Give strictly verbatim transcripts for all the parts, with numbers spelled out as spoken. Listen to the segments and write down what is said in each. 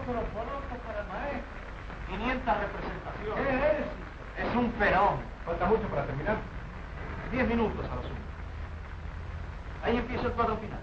lo conozco para el maestro. quinientas representaciones. ¿Qué es? Es un fenómeno. ¿Falta mucho para terminar? Diez minutos a lo sumo. Ahí empieza el cuadro final.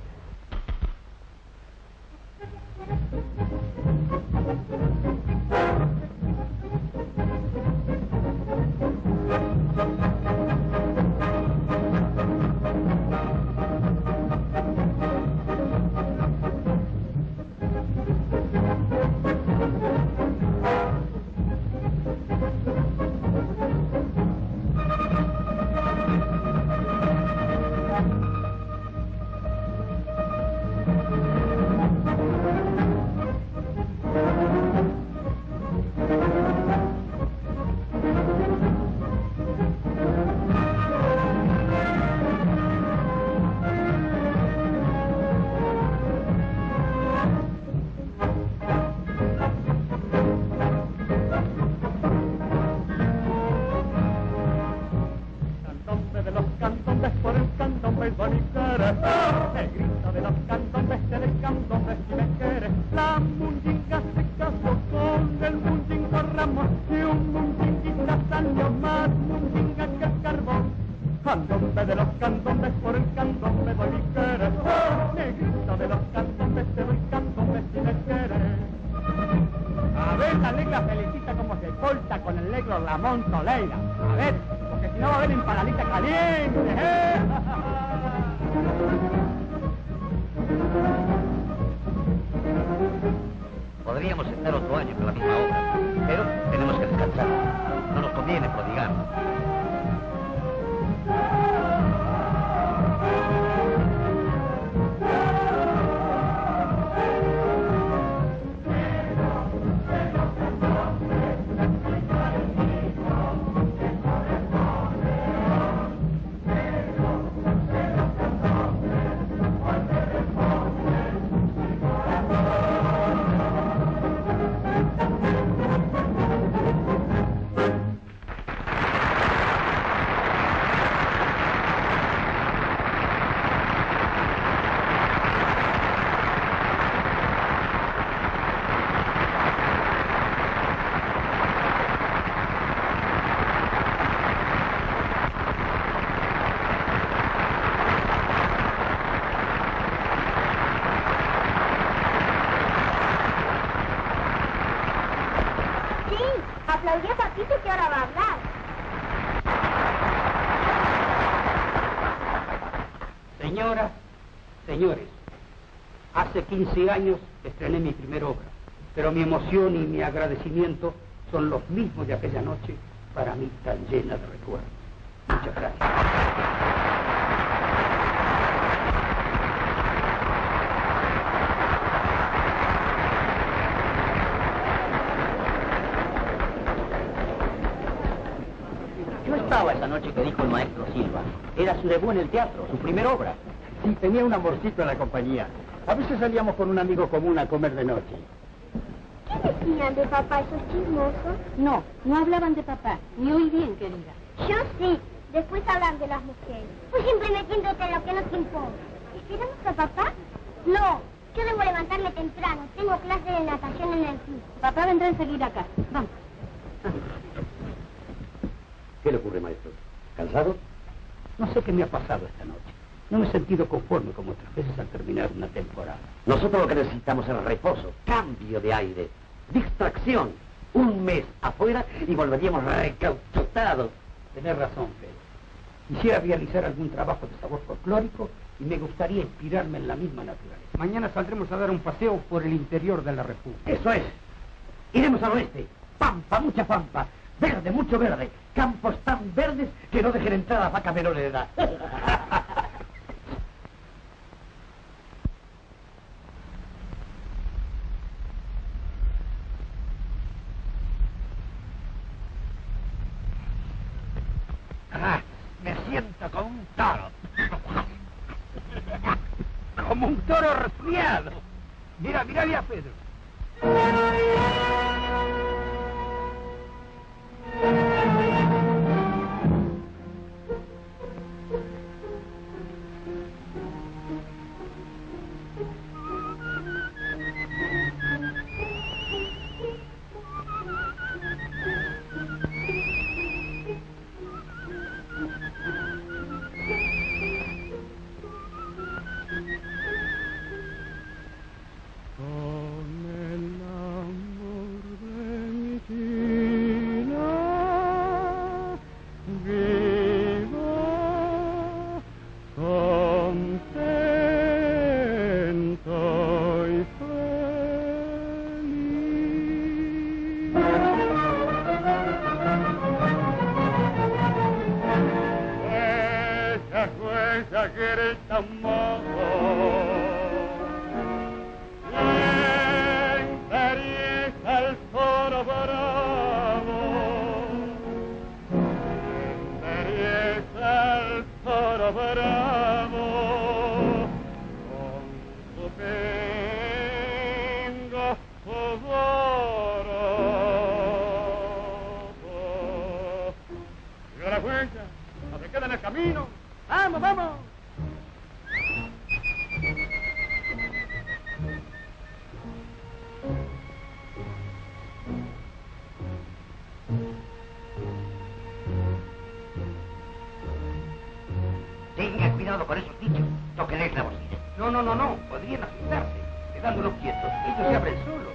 Podríamos estar otro año con la misma obra, pero tenemos que descansar. No nos conviene prodigar. Aplaudí a Papito que ahora va a hablar. Señoras, señores, hace quince años estrené mi primera obra, pero mi emoción y mi agradecimiento son los mismos de aquella noche, para mí tan llena de recuerdos. Muchas gracias. Esa noche que dijo el maestro Silva. Era su debut en el teatro, su primera obra. Sí, tenía un amorcito en la compañía. A veces salíamos con un amigo común a comer de noche. ¿Qué decían de papá esos chismosos? No, no hablaban de papá. Ni oí bien, querida. Yo sí. Después hablan de las mujeres. Tú siempre metiéndote en lo que no te importa. ¿Esperamos a papá? No. Yo debo levantarme temprano. Tengo clase de natación en el club. Papá vendrá enseguida acá. Vamos. ¿Qué le ocurre, maestro? ¿Cansado? No sé qué me ha pasado esta noche. No me he sentido conforme como otras veces al terminar una temporada. Nosotros lo que necesitamos es reposo, cambio de aire, distracción. Un mes afuera y volveríamos recauchutados. Tenés razón, Pedro. Quisiera realizar algún trabajo de sabor folclórico y me gustaría inspirarme en la misma naturaleza. Mañana saldremos a dar un paseo por el interior de la República. Eso es. Iremos al oeste. Pampa, mucha pampa. Verde, mucho verde. Campos tan verdes que no dejen entrar a vacas menores de edad. Ah, me siento como un toro. Como un toro resfriado. Mira, mira, mira, Pedro. grita modo. Lenterieza el toro bravo, lenterieza el toro bravo, con su pingo sudoroso. Siga la cuenta, no se queda en el camino. ¡Vamos, vamos! Tenga cuidado con esos bichos. Tóquenles la bocina. No, no, no, no. Podrían asustarse. Quedándolos quietos. Ellos se abren solos.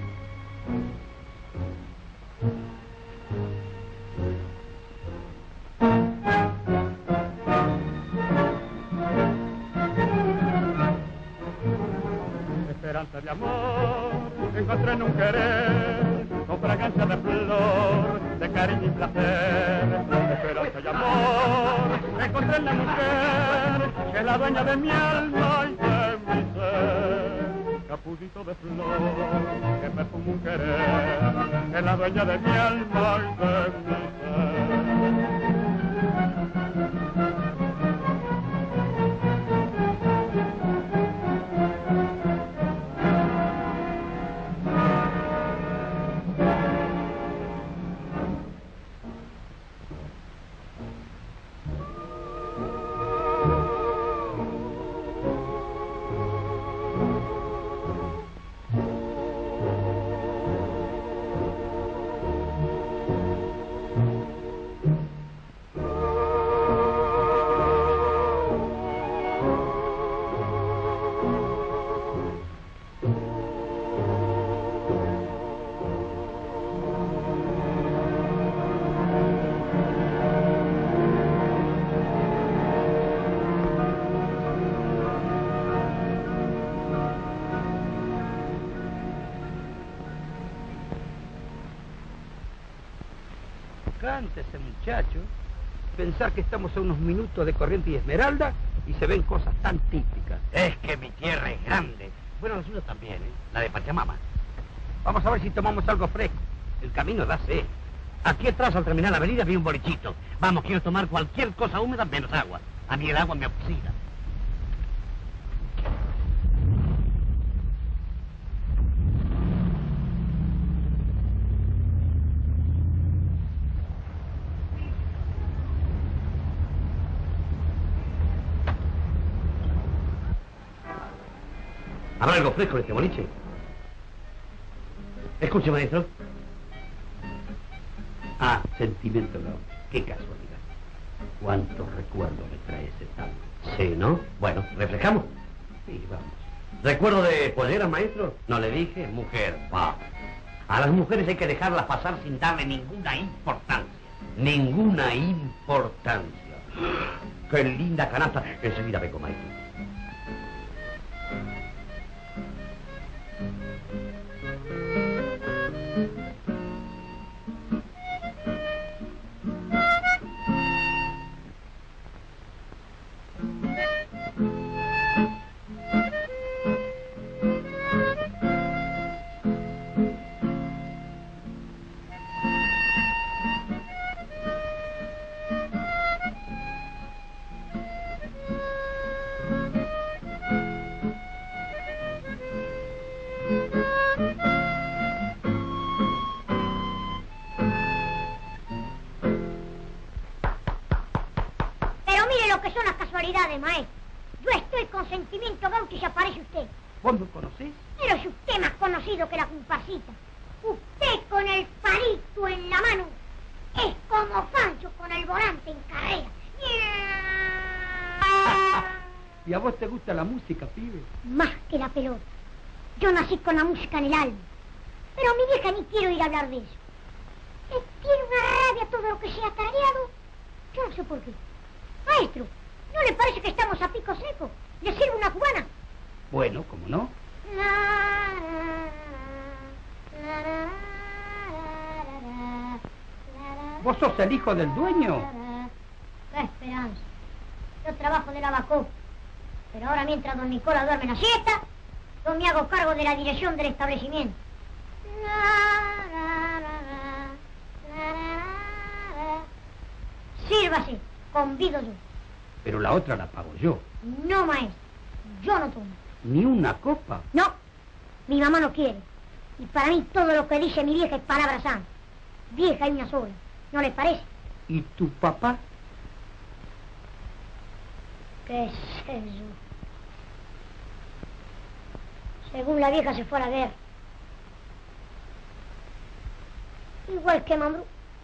Esperanza de amor, encontré en un querer, con fragancia de flor, de cariño y placer. Esperanza y amor, encontré en la mujer, que es la dueña de mi alma y de mi ser. Capullito de flor, que perfuma un querer, que es la dueña de mi alma y de mi ser. Ese muchacho, pensar que estamos a unos minutos de Corrientes y Esmeralda y se ven cosas tan típicas. Es que mi tierra es grande. Bueno, la suya también, ¿eh? La de Pachamama. Vamos a ver si tomamos algo fresco. El camino da sed. Aquí atrás, al terminar la avenida, vi un bolichito. Vamos, quiero tomar cualquier cosa húmeda menos agua. A mí el agua me oxida. ¿Habrá algo fresco en este boliche? Escuche, maestro. Ah, Sentimiento León. Qué casualidad. Cuántos recuerdos me trae ese tango. Sí, ¿no? Bueno, ¿refrescamos? Sí, vamos. ¿Recuerdo de polleras, maestro? No le dije, mujer. Va. A las mujeres hay que dejarlas pasar sin darle ninguna importancia. Ninguna importancia. ¡Qué linda canasta! Enseguida vengo, maestro. Maestro, yo estoy con Sentimiento Gaucho y se aparece usted. ¿Vos me conocés? Pero si usted más conocido que la comparsita. Usted con el palito en la mano es como Pancho con el volante en carrera. ¿Y a vos te gusta la música, pibe? Más que la pelota. Yo nací con la música en el alma. Pero mi vieja ni quiero ir a hablar de eso. Le tiene una rabia todo lo que sea tarareado. Yo no sé por qué. Maestro, ¿no le parece que estamos a pico seco? ¿Le sirve una cubana? Bueno, ¿cómo no? ¿Vos sos el hijo del dueño? ¡Qué esperanza! Yo trabajo de lavacopa. Pero ahora mientras don Nicola duerme la siesta, yo me hago cargo de la dirección del establecimiento. La, la, la, la, la, la, la. Sírvase, convido yo. Pero la otra la pago yo. No, maestro, yo no tomo. ¿Ni una copa? No, mi mamá no quiere. Y para mí todo lo que dice mi vieja es palabra santa. Vieja y una sola, ¿no les parece? ¿Y tu papá? ¿Qué sé yo? Según la vieja se fue a la guerra. Igual que Mambrú.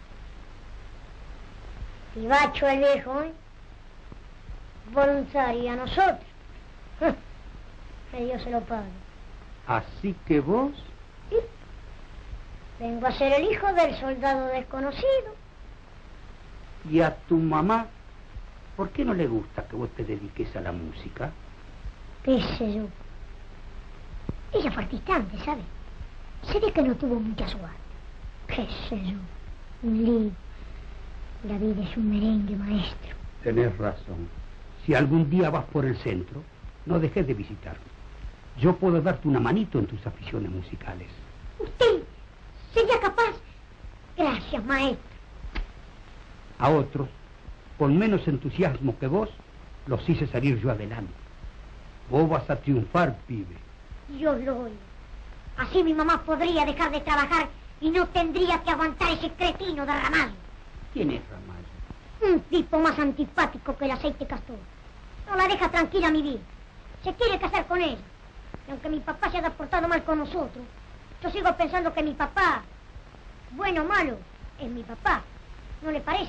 Pibacho el viejo, ¿eh? Voluntario a nosotros. Que Dios se lo pague. Así que vos... ¿Sí? Vengo a ser el hijo del soldado desconocido. ¿Y a tu mamá? ¿Por qué no le gusta que vos te dediques a la música? ¿Qué sé yo? Ella fue artista antes, ¿sabes? Se ve que no tuvo mucha suerte. ¿Qué sé yo? Un lío. La vida es un merengue, maestro. Tenés razón. Si algún día vas por el centro, no dejes de visitarme. Yo puedo darte una manito en tus aficiones musicales. ¿Usted sería capaz? Gracias, maestro. A otros, con menos entusiasmo que vos, los hice salir yo adelante. Vos vas a triunfar, pibe. Dios lo oiga. Así mi mamá podría dejar de trabajar y no tendría que aguantar ese cretino de Ramallo. ¿Quién es Ramallo? Un tipo más antipático que el aceite castor. No la deja tranquila mi vida. Se quiere casar con ella. Y aunque mi papá se haya portado mal con nosotros, yo sigo pensando que mi papá, bueno o malo, es mi papá. ¿No le parece?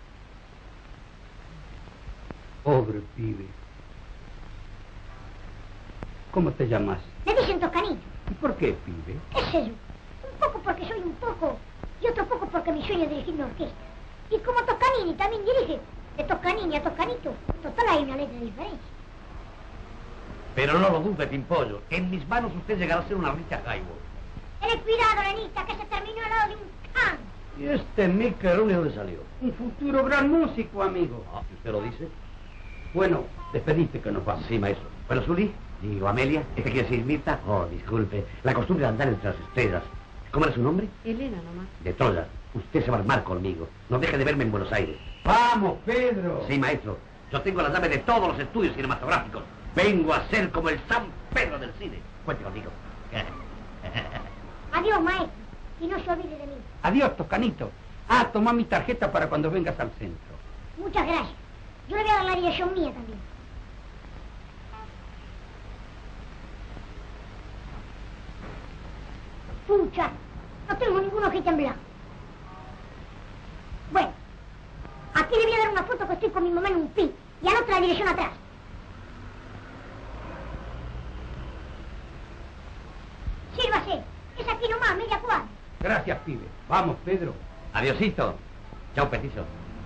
Pobre pibe. ¿Cómo te llamas? Me dicen Toscanillo. ¿Y por qué, pibe? ¿Qué sé yo? Un poco porque soy un poco y otro poco porque mi sueño es dirigir una orquesta. Y como Toscanini también dirige, de Toscanini a Toscanito, total hay una letra de diferencia. Pero no lo dude, Pimpollo. En mis manos usted llegará a ser una rica Jaibo. Ten cuidado, Lenita, que se terminó al lado de un can. ¿Y este Miquelón de dónde salió? Un futuro gran músico, amigo. Ah, si usted lo dice. Bueno, despediste que nos vamos. Sí, maestro. Bueno, Zuli, digo, Amelia, ¿es que quiere decir Mirta? Oh, disculpe. La costumbre de andar entre las estrellas. ¿Cómo era su nombre? Elena nomás. De Troya. Usted se va a armar conmigo. No deje de verme en Buenos Aires. ¡Vamos, Pedro! Sí, maestro. Yo tengo la llave de todos los estudios cinematográficos. Vengo a ser como el San Pedro del cine. Cuente conmigo. Adiós, maestro, y no se olvide de mí. Adiós, Toscanito. Ah, toma mi tarjeta para cuando vengas al centro. Muchas gracias. Yo le voy a dar la dirección mía también. Pucha, no tengo ningún ojito en blanco. Bueno, aquí le voy a dar una foto que estoy con mi mamá en un pi y a la otra dirección atrás. Sírvase, es aquí nomás, media cuadra. Gracias, pibe. Vamos, Pedro. Adiosito. Chao, petizo.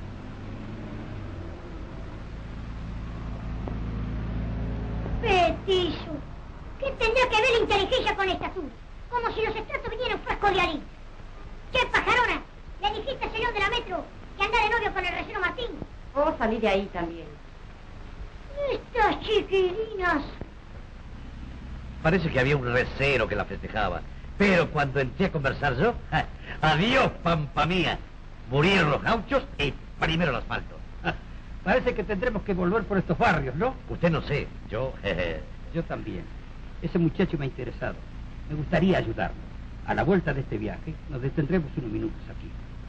Petizo, ¿qué tendrá que ver la inteligencia con esta azul? Como si los estratos vinieran frescos de harina. Che, pajarona, le dijiste al señor de la metro que anda de novio con el recero Martín. Vos salí de ahí también. Estas chiquilinas. Parece que había un recero que la festejaba. Pero cuando entré a conversar yo, ¡ja! Adiós, pampa mía. Murieron los gauchos y primero el asfalto. Parece que tendremos que volver por estos barrios, ¿no? Usted no sé, yo... jeje. Yo también. Ese muchacho me ha interesado. Me gustaría ayudarlo. A la vuelta de este viaje, nos detendremos unos minutos aquí.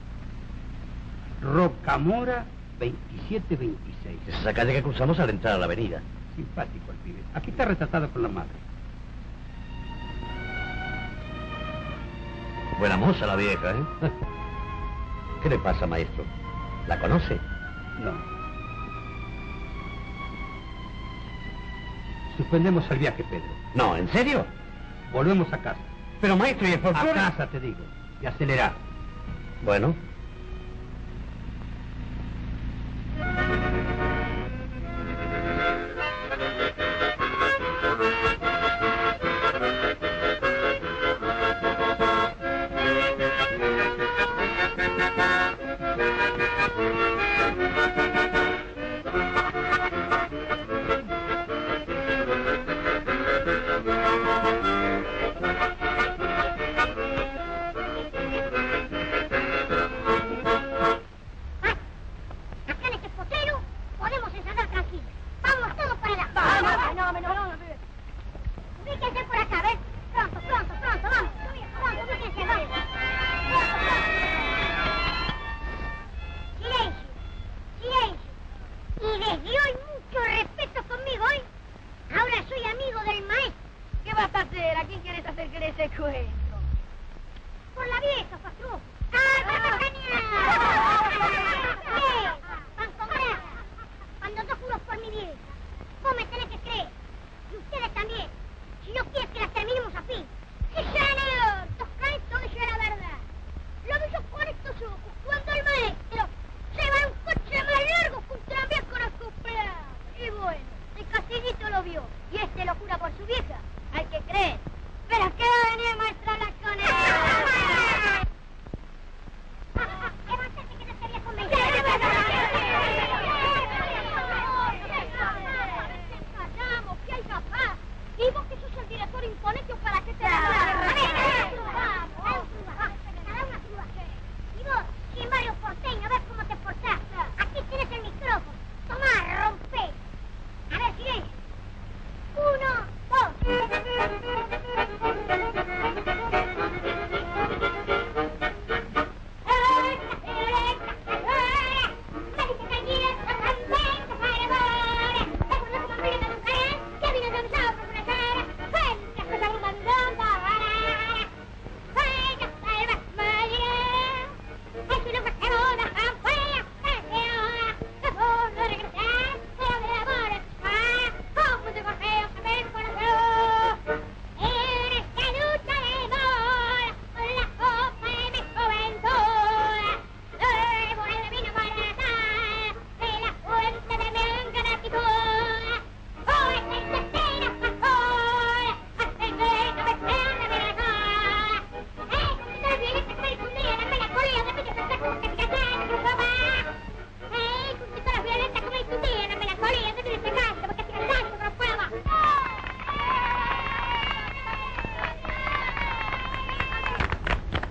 Rocamora veintisiete veintiséis. Esa es la calle que cruzamos al entrar a la avenida. Simpático el pibe. Aquí está retratado con la madre. Buena moza la vieja, ¿eh? ¿Qué le pasa, maestro? ¿La conoce? No. Suspendemos el viaje, Pedro. No, ¿en serio? Volvemos a casa. Pero, maestro, ¿y el A folclore? casa, te digo. Y acelerar. Bueno.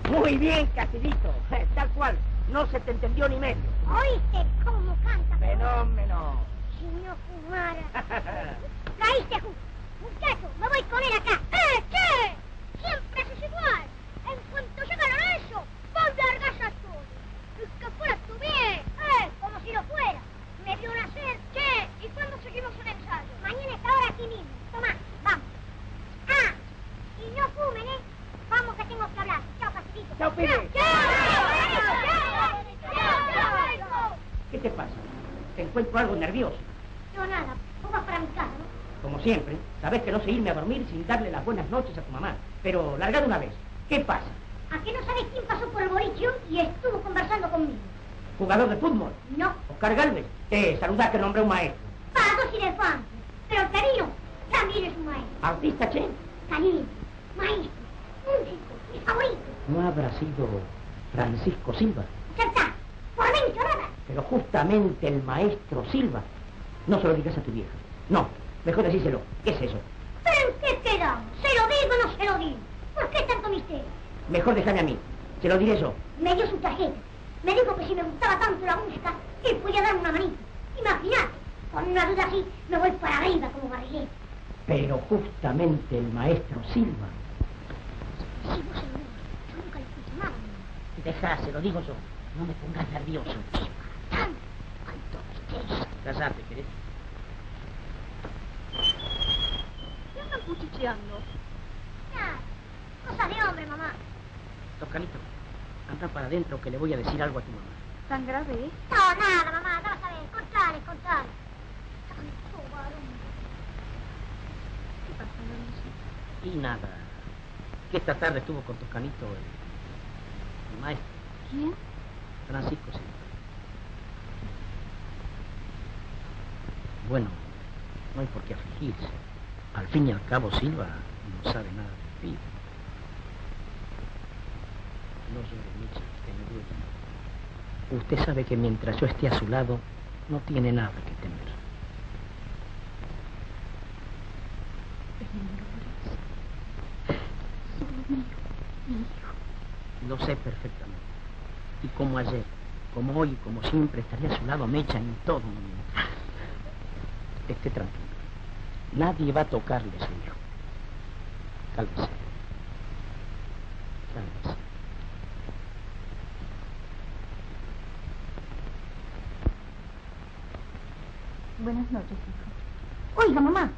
Muy bien, Cacidito. Tal cual. No se te entendió ni medio. ¿Oíste cómo canta? Fenómeno. Si no fumara. Caíste justo. Muchacho, me voy con él acá. ¡Eh, che! Siempre haces igual. En cuanto llega Lorenzo, vos largas a todo. Es que fuera tu bien. Eh, como si lo fuera. Me vio nacer, che. ¿Y cuándo seguimos el ensayo? Mañana está ahora aquí mismo. Tomá, vamos. Ah, y no fumen, ¿eh? Vamos que tengo que hablar. Chao, Cacidito. Chao, pibe. Chao, chao, chao, chao, chao. ¿Qué te pasa? Te encuentro algo nervioso. Yo nada, vos vas para mi casa, ¿no? Como siempre, sabés que no sé irme a dormir sin darle las buenas noches a tu mamá. Pero larga de una vez. ¿Qué pasa? ¿A qué no sabes quién pasó por el boliche y estuvo conversando conmigo? ¿Jugador de fútbol? No. Oscar Galvez. Te saluda que nombré un maestro. Para dos elefantes. Pero el Carino también es un maestro. ¿Artista, che? Caliente, maestro, músico, mi favorito. ¿No habrá sido Francisco Silva? Ya está, por mí nada. Pero justamente el maestro Silva. No se lo digas a tu vieja. No, mejor decíselo. ¿Qué es eso? ¿Pero en qué quedamos? ¿Se lo digo o no se lo digo? ¿Por qué tanto misterio? Mejor déjame a mí. Se lo diré yo. Me dio su tarjeta. Me dijo que si me gustaba tanto la música, él podía darme una manita. Imagínate, con una duda así me voy para arriba como barriguete. Pero justamente el maestro Silva. Si vos se lo digo, yo nunca le escucho nada. Dejá, se lo digo yo. No me pongas nervioso. Tanto, cuánto misterio. Callate, ¿querés? ¿Qué andan cuchicheando? Nada, cosa de hombre, mamá. Toscanito, anda para adentro que le voy a decir algo a tu mamá. ¿Tan grave, eh? No, nada, mamá, no vas a ver. Contale, contale. Tanto varón. ¿Qué pasa, Lorenzo? Y nada, que esta tarde estuvo con Toscanito el, el maestro, ¿Quién? Francisco Silva. Bueno, no hay por qué afligirse. Al fin y al cabo, Silva no sabe nada del pibe. No llore, Micha, que me duele. Usted sabe que mientras yo esté a su lado, no tiene nada que temer. Solo mío, mi hijo. Lo sé perfectamente. Y como ayer, como hoy, como siempre, estaré a su lado, Mecha, en todo momento. Esté tranquilo. Nadie va a tocarle a su hijo. Cálmese. Cálmese. Buenas noches, hijo. Oiga, mamá.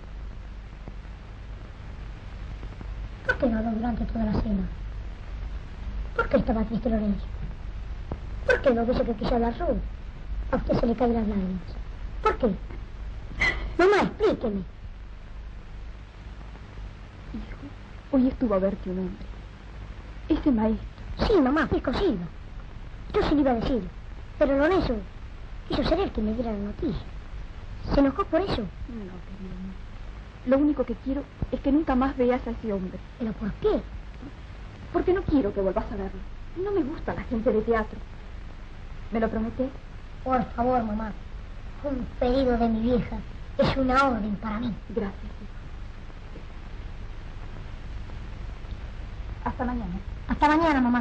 ¿Por qué no habló durante toda la cena? ¿Por qué estaba triste Lorenzo? ¿Por qué no dice que quiso hablar solo? A usted se le caen las lágrimas. ¿Por qué? Mamá, explíqueme. Hijo, hoy estuvo a verte un hombre. Ese maestro. Sí, mamá, Pisco Silva. Yo sí le iba a decir. Pero Lorenzo quiso ser el que me diera la noticia. ¿Se enojó por eso? No, querido mío. Lo único que quiero es que nunca más veas a ese hombre. ¿Pero por qué? Porque no quiero que vuelvas a verlo. No me gusta la gente de teatro. ¿Me lo prometés? Por favor, mamá. Un pedido de mi vieja es una orden para mí. Gracias, hijo. Hasta mañana. Hasta mañana, mamá.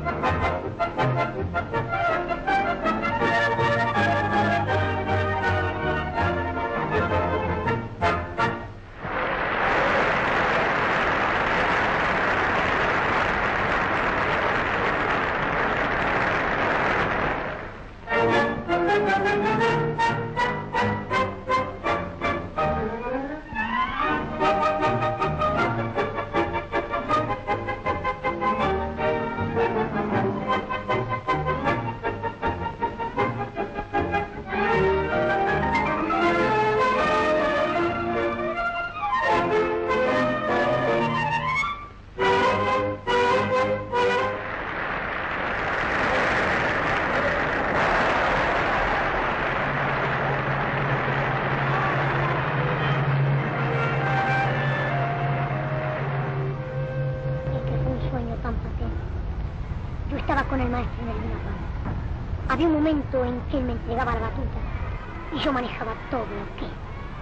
Había un momento en que él me entregaba la batuta y yo manejaba todo lo que...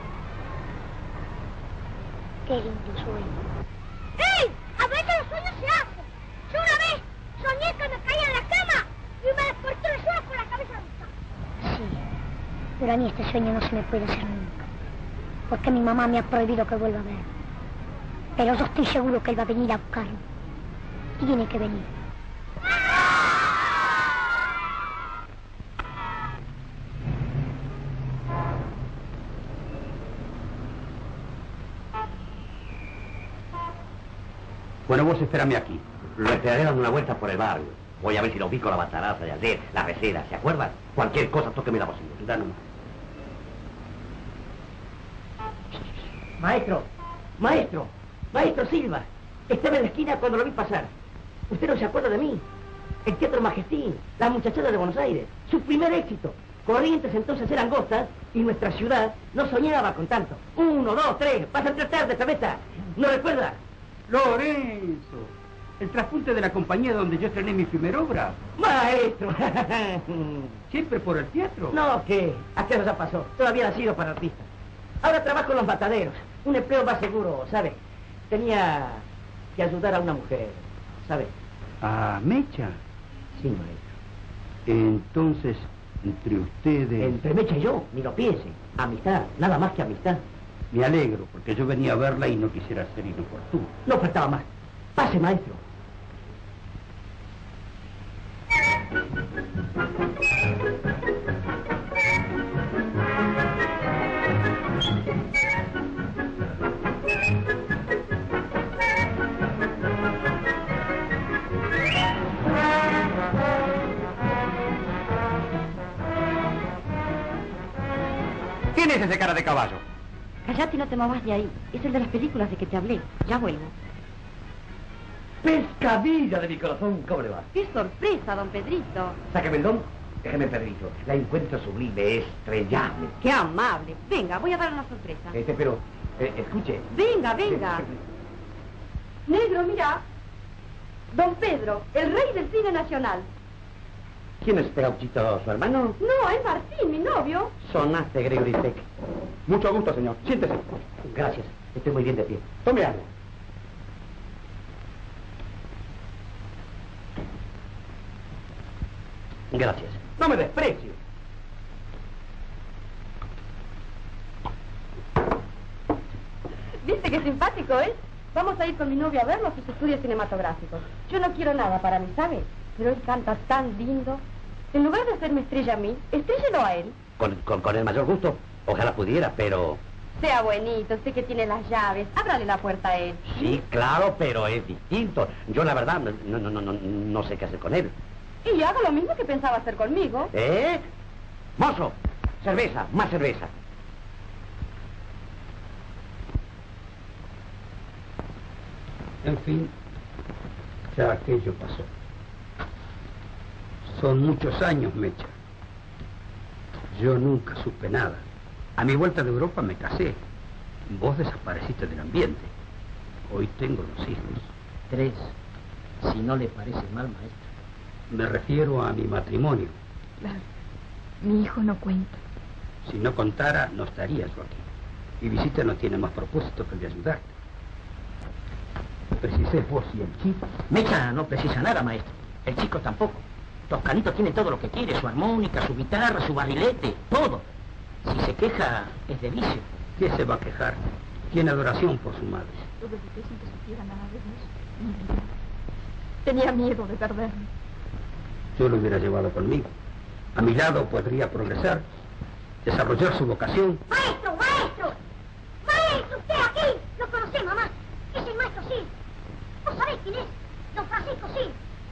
Qué lindo sueño. ¡Ey! A veces los sueños se hacen. Yo una vez soñé que me caía en la cama y me desperté del suelo con la cabeza rota. Sí, pero a mí este sueño no se me puede hacer nunca, porque mi mamá me ha prohibido que vuelva a ver. Pero yo estoy seguro que él va a venir a buscarme. Tiene que venir. Bueno, vos espérame aquí. Lo esperaré dando una vuelta por el barrio. Voy a ver si lo ubico la bataraza de ayer, la recera, ¿se acuerdan? Cualquier cosa, tóqueme la bocina. Da nomás. Maestro, maestro, maestro Silva. Estaba en la esquina cuando lo vi pasar. ¿Usted no se acuerda de mí? El Teatro Majestín, la muchachada de Buenos Aires, su primer éxito. Corrientes entonces eran angostas y nuestra ciudad no soñaba con tanto. Uno, dos, tres, pasan tres tardes, cabeza. ¿No recuerda? Lorenzo, el traspunte de la compañía donde yo estrené mi primera obra. Maestro. ¿Siempre por el teatro? No, ¿qué? ¿A qué ya pasó? Todavía nacido para artista. Ahora trabajo en los mataderos. Un empleo más seguro, ¿sabe? Tenía que ayudar a una mujer, ¿sabe? ¿A Mecha? Sí, maestro. Entonces, entre ustedes... Entre Mecha y yo, ni lo piense. Amistad, nada más que amistad. Me alegro, porque yo venía a verla y no quisiera ser inoportuno. No faltaba más. Pase, maestro. ¿Quién es ese cara de caballo? Cállate y no te muevas de ahí. Es el de las películas de que te hablé. Ya vuelvo. Pescadilla de mi corazón, ¿cómo le va? ¡Qué sorpresa, don Pedrito! Sáqueme el don, déjeme Pedrito. La encuentro sublime, estrellable. ¡Qué amable! Venga, voy a dar una sorpresa. Este, pero, eh, escuche. Venga, venga. Negro, mira. Don Pedro, el rey del cine nacional. ¿Quién es Gauchito, su hermano? No, es Martín, mi novio. Sonaste, Gregory Peck. Mucho gusto, señor. Siéntese. Gracias, estoy muy bien de pie. Tome algo. Gracias. No me desprecio. ¿Viste qué simpático es? Vamos a ir con mi novio a verlo a sus estudios cinematográficos. Yo no quiero nada para mí, ¿sabe? Pero él canta tan lindo. En lugar de hacerme estrella a mí, estrellelo a él. Con, con, con el mayor gusto. Ojalá pudiera, pero... Sea bonito, usted que tiene las llaves. Ábrale la puerta a él. Sí, claro, pero es distinto. Yo, la verdad, no, no, no, no, no sé qué hacer con él. Y haga lo mismo que pensaba hacer conmigo. ¿Eh? Mozo, cerveza, más cerveza. En fin, ya aquello pasó. Son muchos años, Mecha. Yo nunca supe nada. A mi vuelta de Europa me casé. Vos desapareciste del ambiente. Hoy tengo dos hijos. Tres, si no le parece mal, maestro. Me refiero a mi matrimonio. Claro, mi hijo no cuenta. Si no contara, no estaría yo aquí. Mi visita no tiene más propósito que el de ayudarte. Precisé vos y el chico. Mecha no precisa nada, maestro. El chico tampoco. Toscanito tiene todo lo que quiere, su armónica, su guitarra, su barrilete, todo. Si se queja, es de vicio. ¿Qué se va a quejar? Tiene adoración por su madre. Yo visité sin que supiera nada de eso. Tenía miedo de perderme. Yo lo hubiera llevado conmigo. A mi lado podría progresar, desarrollar su vocación. ¡Maestro, maestro! ¡Maestro, usted aquí! Lo conocí, mamá. Es el maestro Sil. ¿Vos sabés quién es? Don Francisco Sil.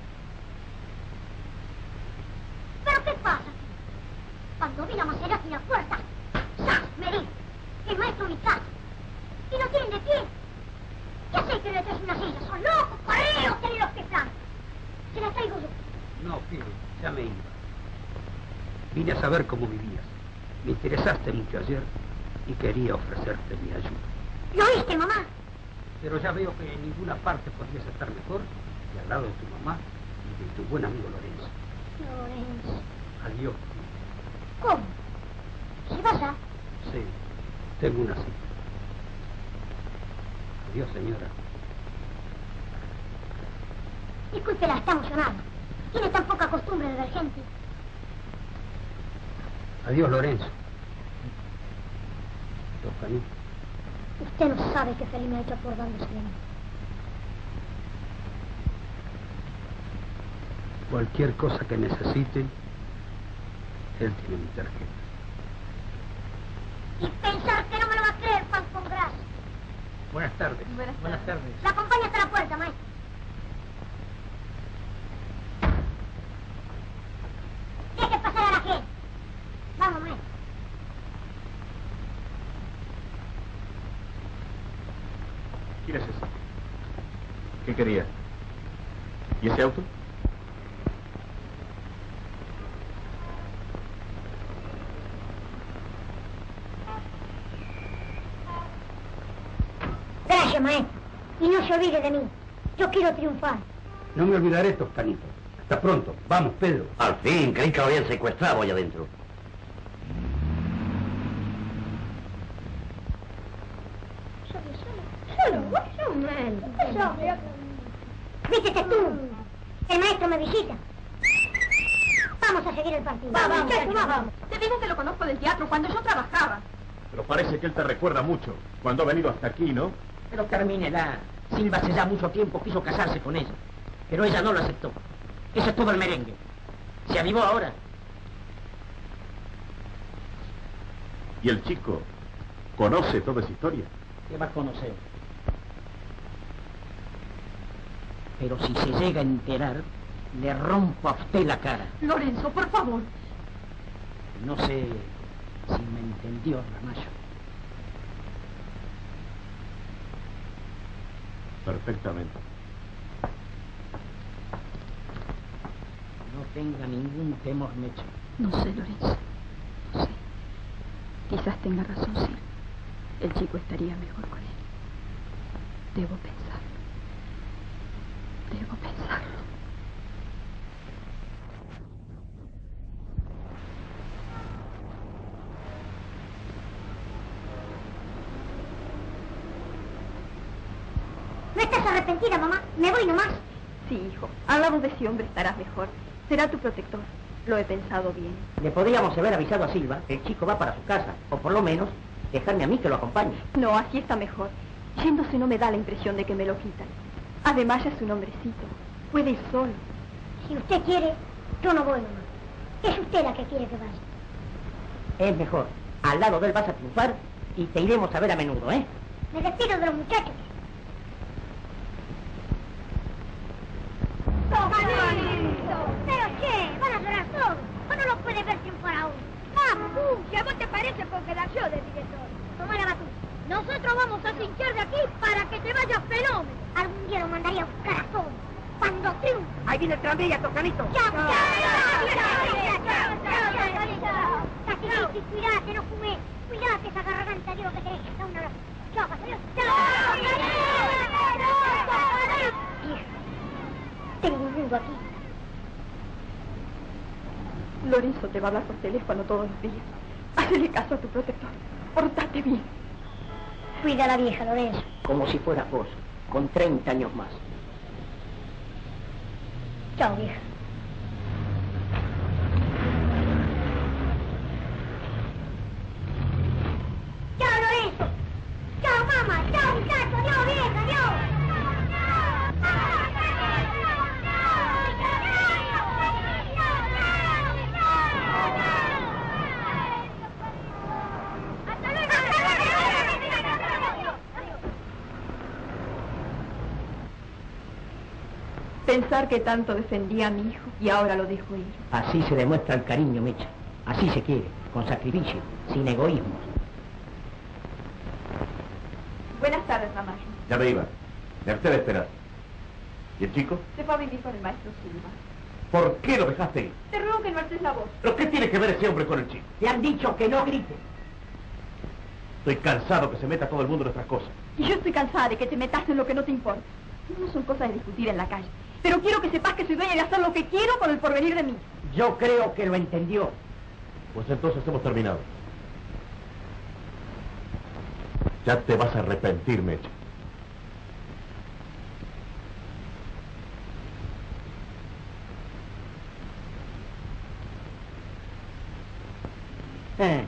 ¿Pero qué pasa? Cuando vi la Maserati en la puerta, ¡zas! Me di. El maestro mi casa. Y no tienen de pie. ¿Qué hacéis que le traes una silla? ¡Son locos! ¡Correos! ¡Tenéis los pies planos! Se la traigo yo. No, pibe, ya me iba. Vine a saber cómo vivías. Me interesaste mucho ayer y quería ofrecerte mi ayuda. ¿Lo oíste, mamá? Pero ya veo que en ninguna parte podrías estar mejor que al lado de tu mamá y de tu buen amigo Lorenzo. Lorenzo. Adiós. ¿Cómo? ¿Se va ya? Sí, tengo una cita. Adiós, señora. Discúlpela, está emocionada. Tiene tan poca costumbre de ver gente. Adiós, Lorenzo. Toscanito. Usted no sabe qué feliz me ha hecho acordándose de mí. Cualquier cosa que necesite, él tiene mi tarjeta. Y pensar que no me lo va a creer, pan con grasa. Buenas tardes. Buenas tardes. Buenas tardes. La acompaña hasta la puerta, maestro. Deje pasar a la gente. Vamos, maestro. ¿Quién es ese? ¿Qué quería? ¿Y ese auto? Gracias, maestro. Y no se olvide de mí. Yo quiero triunfar. No me olvidaré, Toscanito. Hasta pronto. Vamos, Pedro. Al fin, creí que lo habían secuestrado allá adentro. Solo, vos sos malo. Vístete tú. El maestro me visita. Vamos a seguir el partido. Vamos, Vamos, muchachos, vamos. vamos. Te digo que lo conozco del teatro cuando yo trabajaba. Pero parece que él te recuerda mucho. Cuando ha venido hasta aquí, ¿no? Pero termínela. Silva hace ya mucho tiempo quiso casarse con ella. Pero ella no lo aceptó. Eso es todo el merengue. Se avivó ahora. ¿Y el chico conoce toda esa historia? ¿Qué va a conocer? Pero si se llega a enterar, le rompo a usted la cara. Lorenzo, por favor. No sé si me entendió, Ramallo. Perfectamente. No tenga ningún temor, Mecho. No sé, Lorenzo. No sé. Quizás tenga razón, sí. El chico estaría mejor con él. Debo pensarlo. Debo pensarlo. ¿No estás arrepentida, mamá? Me voy nomás. Sí, hijo. Al lado de ese hombre estarás mejor. Será tu protector. Lo he pensado bien. Le podríamos haber avisado a Silva que el chico va para su casa, o por lo menos dejarme a mí que lo acompañe. No, así está mejor. Yéndose no me da la impresión de que me lo quitan. Además ya es un hombrecito. Puede ir solo. Si usted quiere, yo no voy, mamá. Es usted la que quiere que vaya. Es mejor. Al lado de él vas a triunfar y te iremos a ver a menudo, ¿eh? Me despido de los muchachos. Pero che, van a llorar todos. ¿O no lo puede ver triunfar aún? Vamos, si a vos te parece con que la yo de director. Tomá la batuta. Nosotros vamos a cinchar de aquí para que te vayas fenómeno. Algún día lo mandaría a buscar a todos. Cuando triunfe. Ahí viene el tranvía, Toscanito. ¡Chao, chao! ¡Chao, chao! Cacique, cuidate, no fumes. Cuidate esa garganta, digo que tenés. Da un abrazo. ¡Chao, pastor! ¡Chao! Hija, tengo un mundo aquí. Lorenzo te va a hablar por teléfono todos los días. Hazle caso a tu protector. Portate bien. Cuida a la vieja, Lorenzo. Como si fuera vos, con treinta años más. Chao, vieja. Chao, Lorenzo. Chao, mamá. Chao, muchacho. Adiós, vieja. Adiós. Pensar que tanto defendía a mi hijo y ahora lo dejo ir. Así se demuestra el cariño, Mecha. Así se quiere, con sacrificio, sin egoísmo. Buenas tardes, mamá. Ya me iba. Me harté de esperar. ¿Y el chico? Se fue a vivir con el maestro Silva. ¿Por qué lo dejaste ir? Te ruego que no alces la voz. ¿Pero qué tiene que ver ese hombre con el chico? Te han dicho que no grites. Estoy cansado que se meta todo el mundo en nuestras cosas. Y yo estoy cansada de que te metas en lo que no te importa. No son cosas de discutir en la calle. Pero quiero que sepas que soy dueña de hacer lo que quiero con el porvenir de mí. Yo creo que lo entendió. Pues entonces hemos terminado. Ya te vas a arrepentir, Mecha. Eh.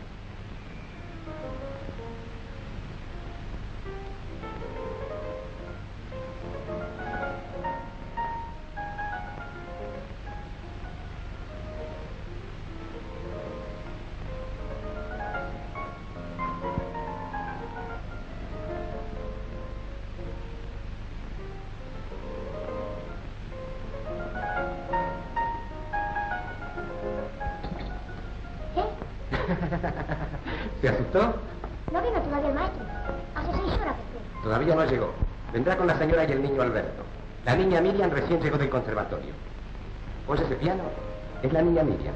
¿Se asustó? No vino todavía el maestro. Hace seis horas que fue. Todavía no llegó. Vendrá con la señora y el niño Alberto. La niña Miriam recién llegó del conservatorio. ¿Oye ese piano? Es la niña Miriam.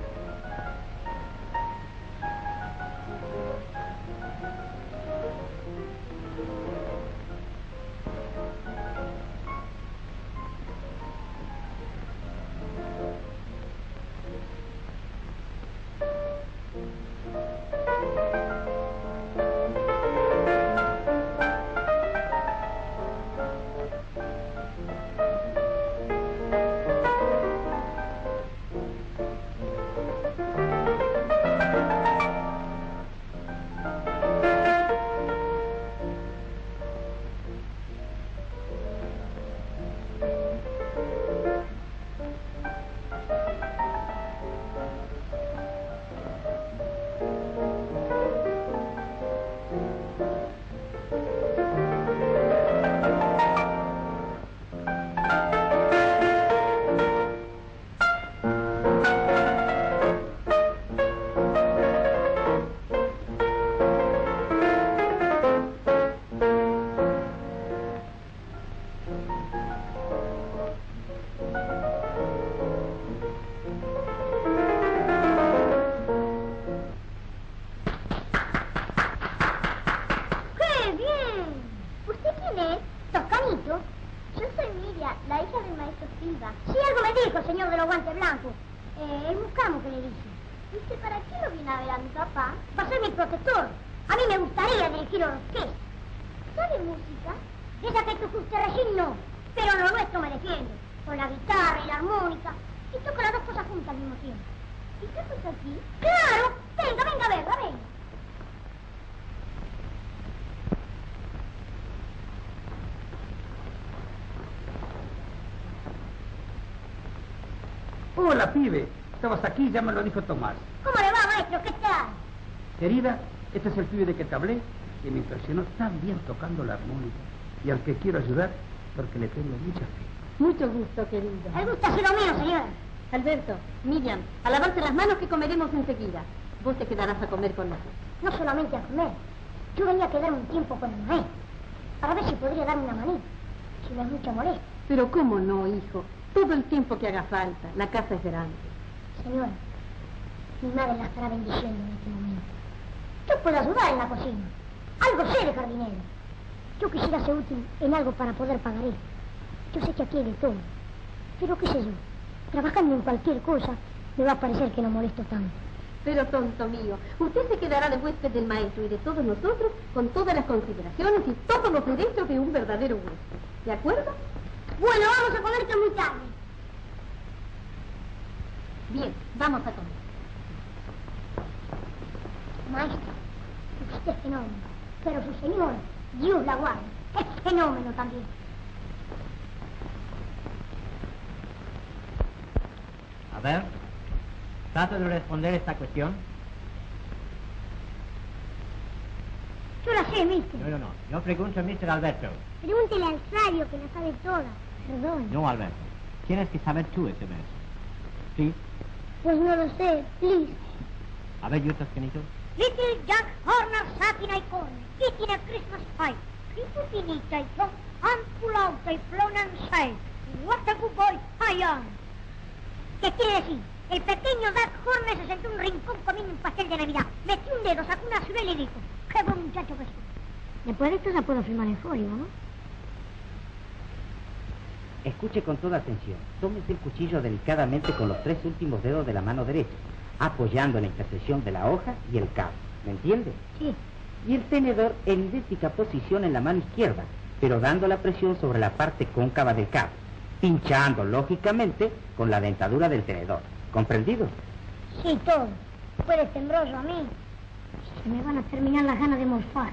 Hola, pibe. Estabas aquí, ya me lo dijo Tomás. ¿Cómo le va, maestro? ¿Qué tal? Querida, este es el pibe de que te hablé, que me impresionó tan bien tocando la armónica. Y al que quiero ayudar, porque le tengo mucha fe. Mucho gusto, querido. El gusto ha sido mío, señora. Alberto, Miriam, a lavarse las manos que comeremos enseguida. Vos te quedarás a comer con nosotros. No solamente a comer. Yo venía a quedarme un tiempo con el maestro, para ver si podría darme una manita, si no es mucha molestia. Pero cómo no, hijo. Todo el tiempo que haga falta. La casa es grande. Señora, mi madre la estará bendiciendo en este momento. Yo puedo ayudar en la cocina. Algo sé de jardinero. Yo quisiera ser útil en algo para poder pagar esto. Yo sé que aquí hay de todo. Pero qué sé yo, trabajando en cualquier cosa, me va a parecer que no molesto tanto. Pero tonto mío, usted se quedará de huésped del maestro y de todos nosotros con todas las consideraciones y todos los derechos de un verdadero huésped. ¿De acuerdo? Bueno, vamos a comer que es muy tarde. Bien, vamos a comer. Maestro, usted es fenómeno, pero su señora, Dios la guarde, es fenómeno también. A ver, trata de responder esta cuestión. Yo la sé, mister. No, no, no. Yo pregunto a mister Alberto. Pregúntele al sabio que la sabe toda. Perdón. No, Alberto. Tienes que saber tú ese verso. ¿Sí? Pues no lo sé, please. A ver, Justus, Kenito. Little Jack Horner sat in a corner, eating a Christmas pie. He took in it a tongue and pulled out a flown and said, "What a good boy I am." ¿Qué quiere decir? El pequeño Jack Horner se sentó en un rincón comiendo un pastel de Navidad. Metió un dedo, sacó una ciruela y dijo, "Qué buen muchacho que soy". Después de esto ya puedo firmar el folio, ¿no? Escuche con toda atención. Tómese el cuchillo delicadamente con los tres últimos dedos de la mano derecha, apoyando en la intersección de la hoja y el cabo. ¿Me entiende? Sí. Y el tenedor en idéntica posición en la mano izquierda, pero dando la presión sobre la parte cóncava del cabo, pinchando, lógicamente, con la dentadura del tenedor. ¿Comprendido? Sí, todo. Después de este embrollo a mí, se me van a terminar las ganas de morfar.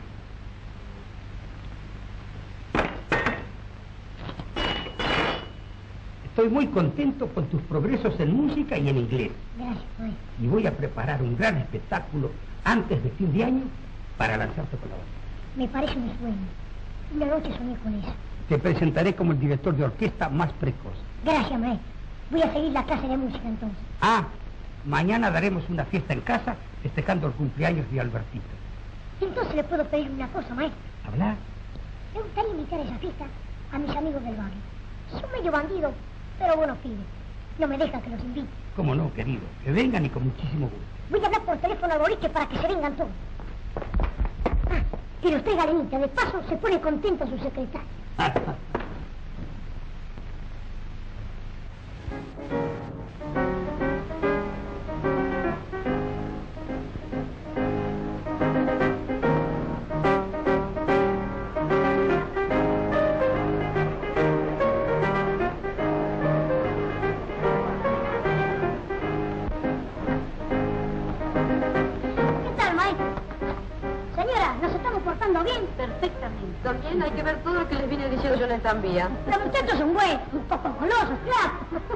Estoy muy contento con tus progresos en música y en inglés. Gracias, maestro. Y voy a preparar un gran espectáculo antes de fin de año para lanzarte con la banda. Me parece un sueño. Una noche soñé con eso. Te presentaré como el director de orquesta más precoz. Gracias, maestro. Voy a seguir la clase de música entonces. Ah, mañana daremos una fiesta en casa festejando el cumpleaños de Albertito. Entonces le puedo pedir una cosa, maestro. ¿Hablar? Me gustaría invitar a esa fiesta a mis amigos del barrio. Son medio bandidos, pero buenos pibes. No me dejan que los invite. ¿Cómo no, querido? Que vengan y con muchísimo gusto. Voy a hablar por teléfono al boliche para que se vengan todos. Ah, que los traiga Lenita. De paso se pone contento su secretaria. Bien, perfectamente. También hay que ver todo lo que les vine diciendo yo en el tranvía. Los muchachos son buenos, un poco golosos, claro.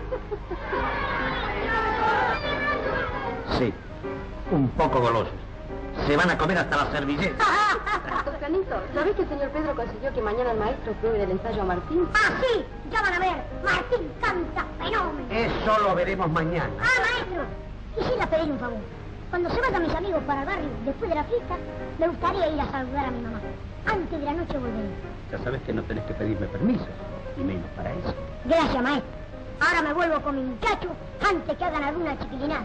Sí, un poco golosos. Se van a comer hasta las servilletas. Toscanito, ¿sabés que el señor Pedro consiguió que mañana el maestro pruebe del ensayo a Martín? Ah, sí, ya van a ver. Martín canta fenómeno. Eso lo veremos mañana. Ah, maestro, quisiera pedir un favor. Cuando se vayan mis amigos para el barrio, después de la fiesta, me gustaría ir a saludar a mi mamá. Antes de la noche volveré. Ya sabes que no tenés que pedirme permiso, y menos para eso. Gracias, maestro. Ahora me vuelvo con mi muchacho antes que hagan alguna chiquilinada.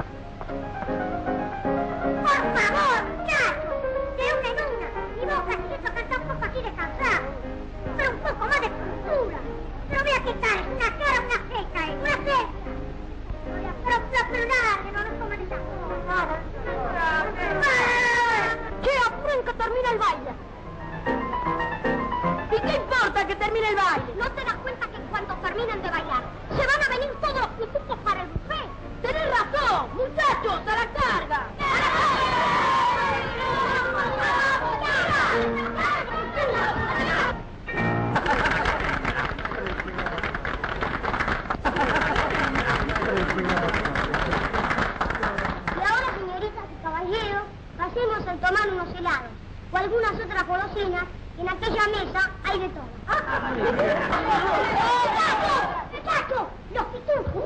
Por favor, muchacho, de una en una. Mi boca necesito cantar un poco así descansado. Pero un poco más de cultura. Pero vea qué tal, una cara, una ceja, ¿eh? Una ceja. Pero, pero, pero nada, que no nos coman esa cosa. ¡Qué apuren que termina el baile! ¿Y qué importa que termine el baile? ¿No te das cuenta que cuando terminen de bailar se van a venir todos los pitufos para el buffet? ¡Tenés razón! ¡Muchachos, a la carga! Y ahora, señoritas y caballeros, pasemos a tomar unos helados o algunas otras golosinas. En aquella mesa hay de todo. ¡Ah! ¡Muchachos! ¡Muchachos! ¡Los pitufos!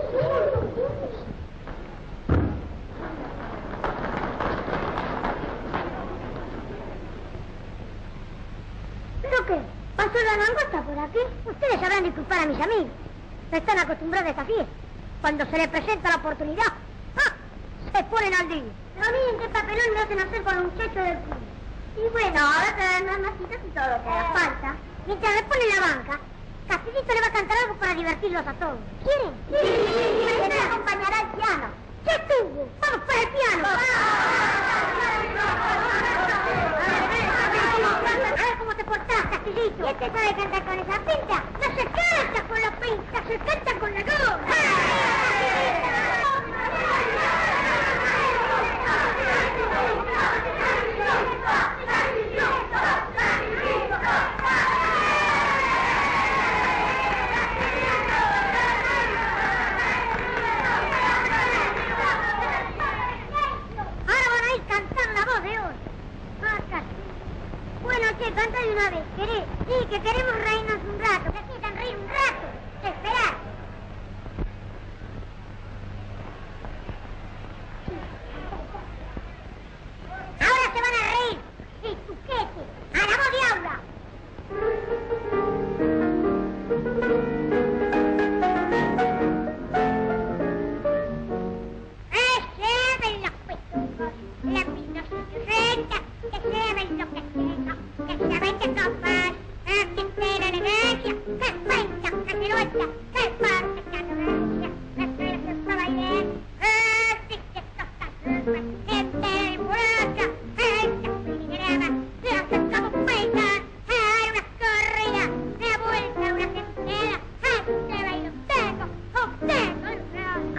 ¿Pero qué? ¿Pasó la langosta por aquí? Ustedes sabrán disculpar a mis amigos. No están acostumbrados a esta fiesta. Cuando se les presenta la oportunidad, ¡ah!, se ponen al día. Pero miren qué papelón me hacen hacer con los muchachos del club. Y bueno, ahora te dan unas masitas y todo lo que haga falta. Mientras le ponen la banca, Castillito le va a cantar algo para divertirlos a todos. ¿Quieren? Sí. Y me acompañará el piano. ¿Qué tuvo? ¡Vamos para el piano! A ver cómo te portás, Castillito. ¿Quién te sabe cantar con esa pinta? No se canta con la pinta, se canta con la gorra.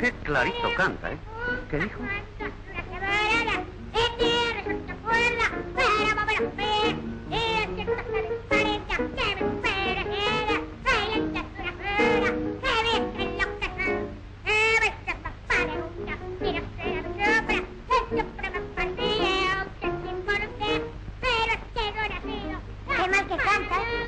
Qué clarito canta, ¿eh? ¿Qué dijo? Qué mal que canta, ¿eh?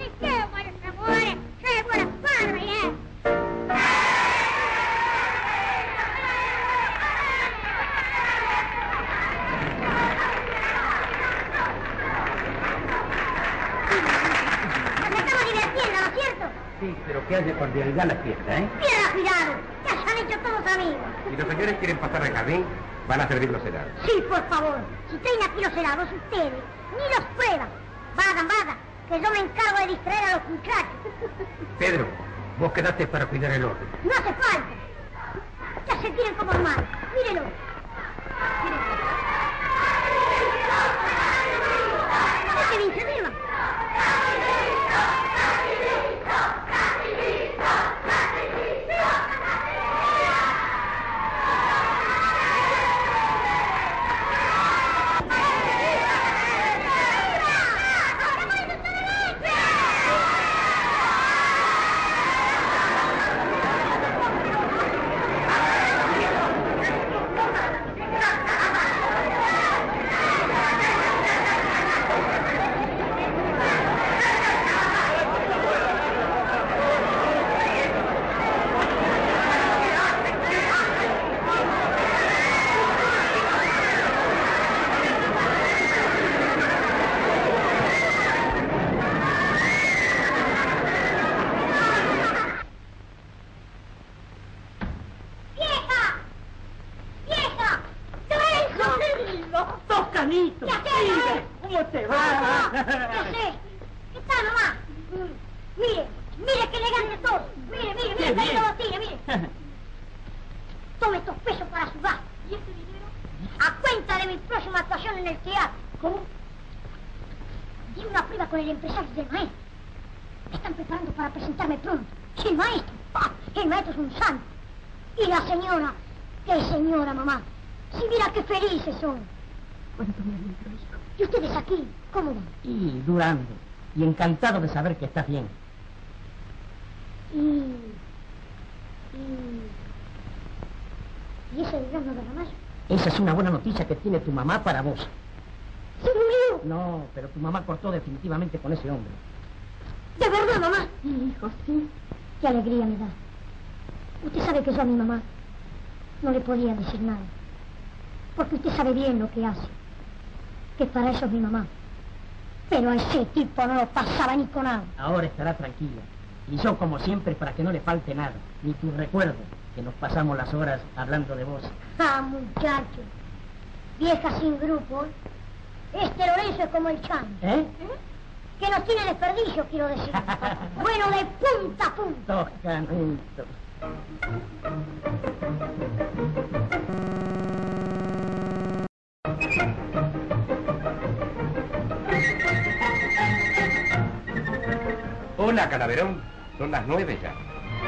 Sí, pero ¿qué hace cordialidad la fiesta, eh? ¡Pierda cuidado! ¡Ya se han hecho todos amigos! Si los señores quieren pasar al jardín, van a servir los helados. Sí, por favor. Si traen aquí los helados ustedes, ni los prueban. Vagan, vagan, que yo me encargo de distraer a los muchachos. Pedro, vos quedaste para cuidar el orden. No hace falta. Ya se tienen como hermanos. Mírenlo. Este bien se firma. ¿Cómo te va? ¿Qué sé? ¿Qué tal, mamá? Mire, mire qué elegante todo. Mire, mire, mire, que todo tire, mire. Tome estos pesos para su gasto. ¿Y este dinero? A cuenta de mi próxima actuación en el teatro. ¿Cómo? Di una prueba con el empresario del maestro. Me están preparando para presentarme pronto. Sí, el maestro. Ah, el maestro es un santo. Y la señora. ¿Qué señora, mamá? Si mira qué felices son. ¿Cuánto me alegro, hijo? ¿Y ustedes aquí? ¿Cómo van? Y durando. Y encantado de saber que estás bien. Y... Y... ¿Y ese grano de ramallo? Esa es una buena noticia que tiene tu mamá para vos. ¿Se murió? No, pero tu mamá cortó definitivamente con ese hombre. ¿De verdad, mamá? Sí, hijo, sí. Qué alegría me da. Usted sabe que yo a mi mamá no le podía decir nada. Porque usted sabe bien lo que hace. Que para eso es mi mamá. Pero a ese tipo no lo pasaba ni con agua. Ahora estará tranquila. Y yo, como siempre, para que no le falte nada. Ni tu recuerdo, que nos pasamos las horas hablando de vos. Ah, muchacho. Vieja sin grupo. Este Lorenzo es como el Chan. ¿Eh? Que no tiene desperdicio, quiero decir. Bueno, de punta a punta. Toscanito. Hola, Calaverón. Son las nueve ya.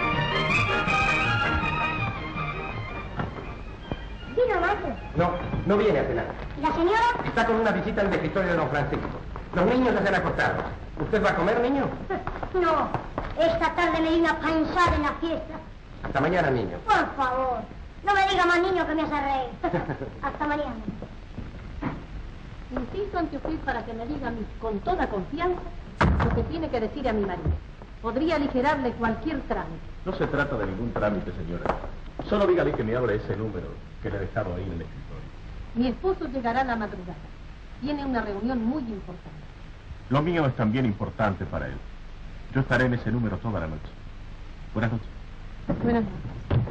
¿Vino, maestro? No, no viene a cenar. ¿Y la señora? Está con una visita al escritorio de don Francisco. Los niños ya se han acostado. ¿Usted va a comer, niño? No. Esta tarde me di una panzada en la fiesta. Hasta mañana, niño. Por favor. No me diga más niño que me hace reír. Hasta mañana. Insisto ante usted para que me diga a mí, con toda confianza, lo que tiene que decir a mi marido. Podría aligerarle cualquier trámite. No se trata de ningún trámite, señora. Solo dígale que me hable ese número que le he dejado ahí en el escritorio. Mi esposo llegará a la madrugada. Tiene una reunión muy importante. Lo mío es también importante para él. Yo estaré en ese número toda la noche. Buenas noches. Buenas noches.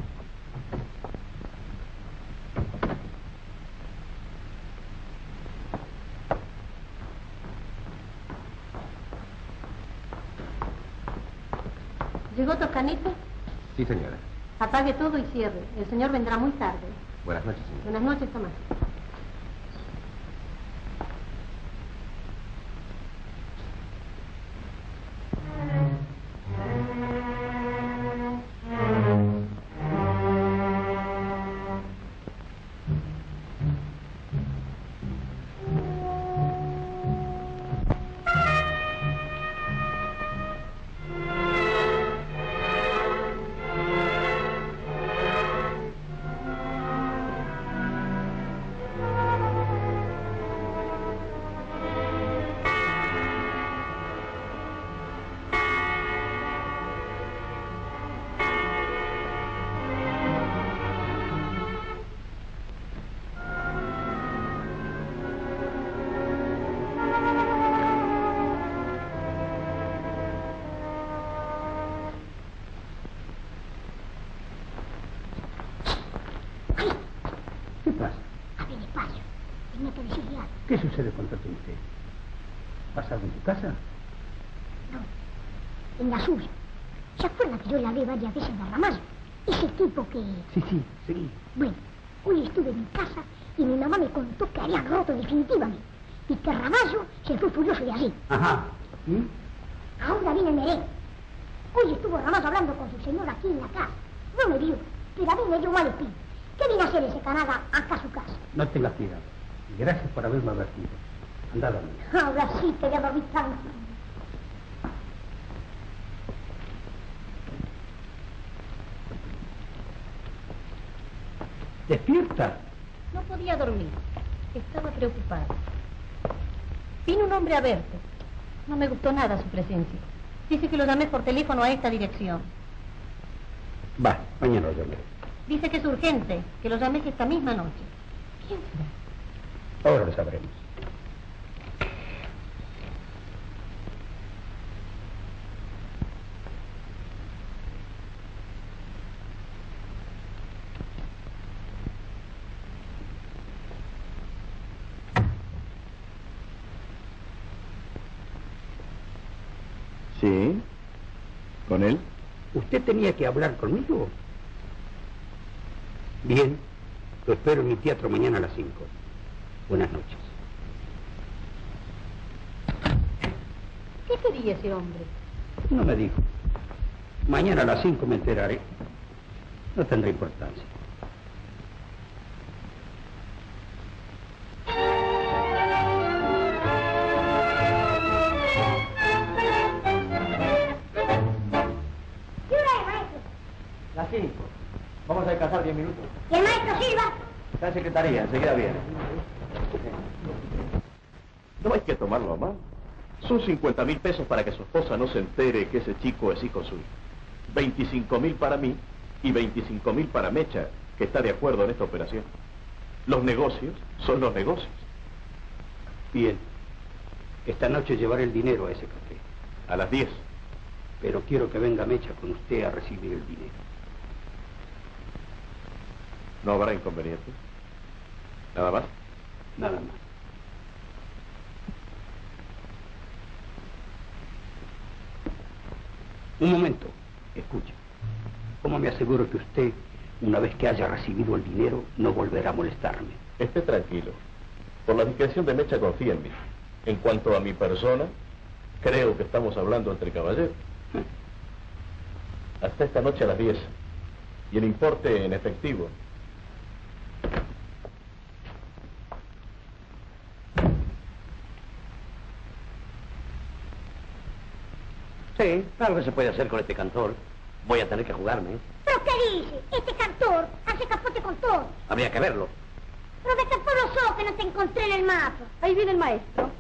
¿Llegó Toscanito? Sí, señora. Apague todo y cierre. El señor vendrá muy tarde. Buenas noches, señora. Buenas noches, Tomás. pasa? A ver, despacio. Tenía que decirle algo. ¿Qué sucede con Toti usted? ¿Pasa algo en tu casa? No, en la suya. ¿Se acuerda que yo le hablé varias veces de Ramallo? Ese tipo que... Sí, sí, sí. Bueno, hoy estuve en mi casa y mi mamá me contó que habían roto definitivamente y que Ramallo se fue furioso de allí. Ajá. ¿Y? Ahora viene el merengue. Hoy estuvo Ramallo hablando con su señora aquí en la casa. No me vio, pero a mí me dio mal espíritu. ¿Qué viene a hacer ese canada acá a su casa? No tengas cuidado. Gracias por haberme advertido. Andá a dormir. Ahora sí te voy a dormir tranquilo. ¡Despierta! No podía dormir. Estaba preocupada. Vino un hombre a verte. No me gustó nada su presencia. Dice que lo llamé por teléfono a esta dirección. Va, mañana lo llamaré. Dice que es urgente, que lo llames esta misma noche. ¿Quién será? Ahora lo sabremos. Sí, ¿con él? ¿Usted tenía que hablar conmigo? Bien, lo espero en mi teatro mañana a las cinco. Buenas noches. ¿Qué quería ese hombre? No me dijo. Mañana a las cinco me enteraré. No tendrá importancia. Las cinco. Vamos a descansar diez minutos. ¿Y el maestro Silva? Está en secretaría, enseguida viene. No hay que tomarlo a mal. Son cincuenta mil pesos para que su esposa no se entere que ese chico es hijo suyo. veinticinco mil para mí y veinticinco mil para Mecha, que está de acuerdo en esta operación. Los negocios son los negocios. Bien. Esta noche llevaré el dinero a ese café. A las diez. Pero quiero que venga Mecha con usted a recibir el dinero. ¿No habrá inconvenientes? ¿Nada más? Nada más. Un momento, escuche. ¿Cómo me aseguro que usted, una vez que haya recibido el dinero, no volverá a molestarme? Esté tranquilo. Por la discreción de Mecha confía en mí. En cuanto a mi persona, creo que estamos hablando entre caballeros. Hasta esta noche a las diez. Y el importe en efectivo. Sí, claro que se puede hacer con este cantor. Voy a tener que jugarme. ¿eh? ¿Pero qué dice? Este cantor hace capote con todo. Habría que verlo. Pero de qué pueblo sos que no te encontré en el mapa. Ahí viene el maestro.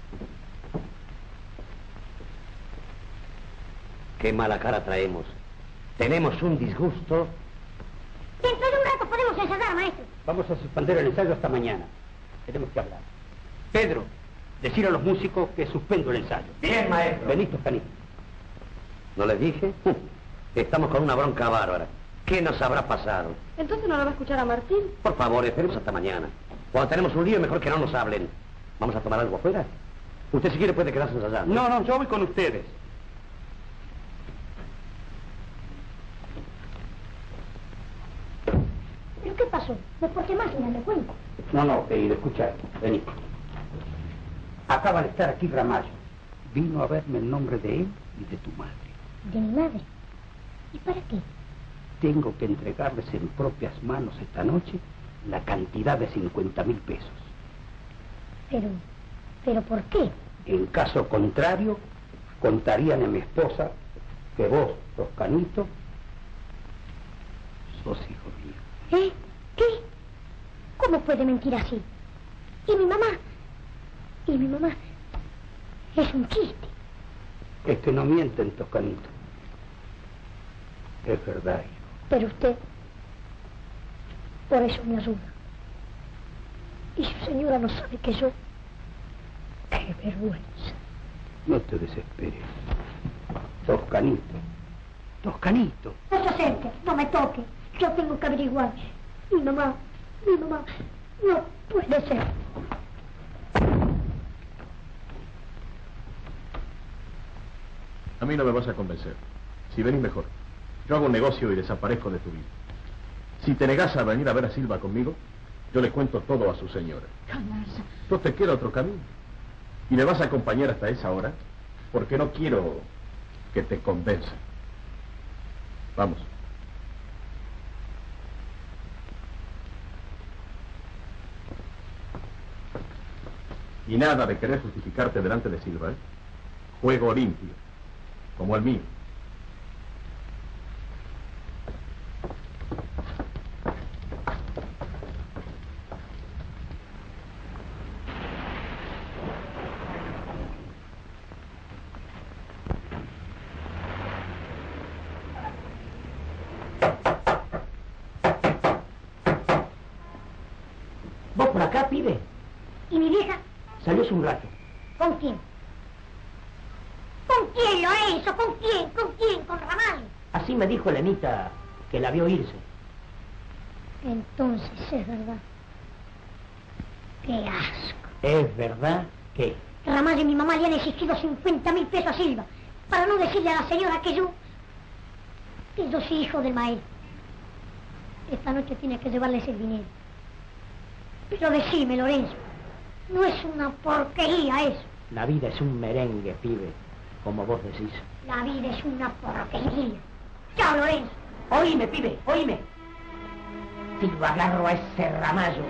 Qué mala cara traemos. Tenemos un disgusto. Dentro de un rato podemos ensayar, maestro. Vamos a suspender el ensayo hasta mañana. Tenemos que hablar. Pedro, decir a los músicos que suspendo el ensayo. Bien, maestro. Benito, Canito. ¿No les dije? Estamos con una bronca bárbara. ¿Qué nos habrá pasado? ¿Entonces no lo va a escuchar a Martín? Por favor, esperemos hasta mañana. Cuando tenemos un lío, mejor que no nos hablen. ¿Vamos a tomar algo afuera? Usted si quiere puede quedarse allá. No, no, yo voy con ustedes. ¿Pero qué pasó? No es porque más me me cuenta. No, no, querido, escucha, vení. Acaba de estar aquí Ramallo. Vino a verme el nombre de él y de tu madre. ¿De mi madre? ¿Y para qué? Tengo que entregarles en propias manos esta noche la cantidad de cincuenta mil pesos. Pero, ¿pero por qué? En caso contrario, contarían a mi esposa que vos, Toscanito, sos hijo mío. ¿Eh? ¿Qué? ¿Cómo puede mentir así? ¿Y mi mamá? ¿Y mi mamá? Es un chiste. Es que no mienten, Toscanito. Es verdad, hijo. Pero usted, por eso me ayuda. Y su señora no sabe que yo... ¡Qué vergüenza! No te desesperes. Toscanito. Toscanito. No se acerque, no me toque. Yo tengo que averiguar. Mi mamá, Mi mamá, no puede ser. A mí no me vas a convencer. Si venís mejor. Yo hago un negocio y desaparezco de tu vida. Si te negás a venir a ver a Silva conmigo, yo le cuento todo a su señora. Canalla. No te queda otro camino. Y me vas a acompañar hasta esa hora, porque no quiero que te convenza. Vamos. Y nada de querer justificarte delante de Silva, ¿eh? Juego limpio, como el mío. ¿Vos por acá, pibe? ¿Y mi vieja? Salió hace un rato. ¿Con quién? ¿Con quién, Lorenzo? ¿Con quién? ¿Con quién? ¿Con Ramal? Así me dijo Elenita que la vio irse. Entonces es verdad. ¡Qué asco! ¿Es verdad que? Ramal y mi mamá le han exigido cincuenta mil pesos a Silva, para no decirle a la señora que yo... que yo soy hijo del maestro. Esta noche tiene que llevarles el dinero. Pero decime, Lorenzo, ¿no es una porquería eso? La vida es un merengue, pibe, como vos decís. La vida es una porquería. Chao, Lorenzo. Oíme, pibe, oíme. Si lo agarro a ese Ramallo.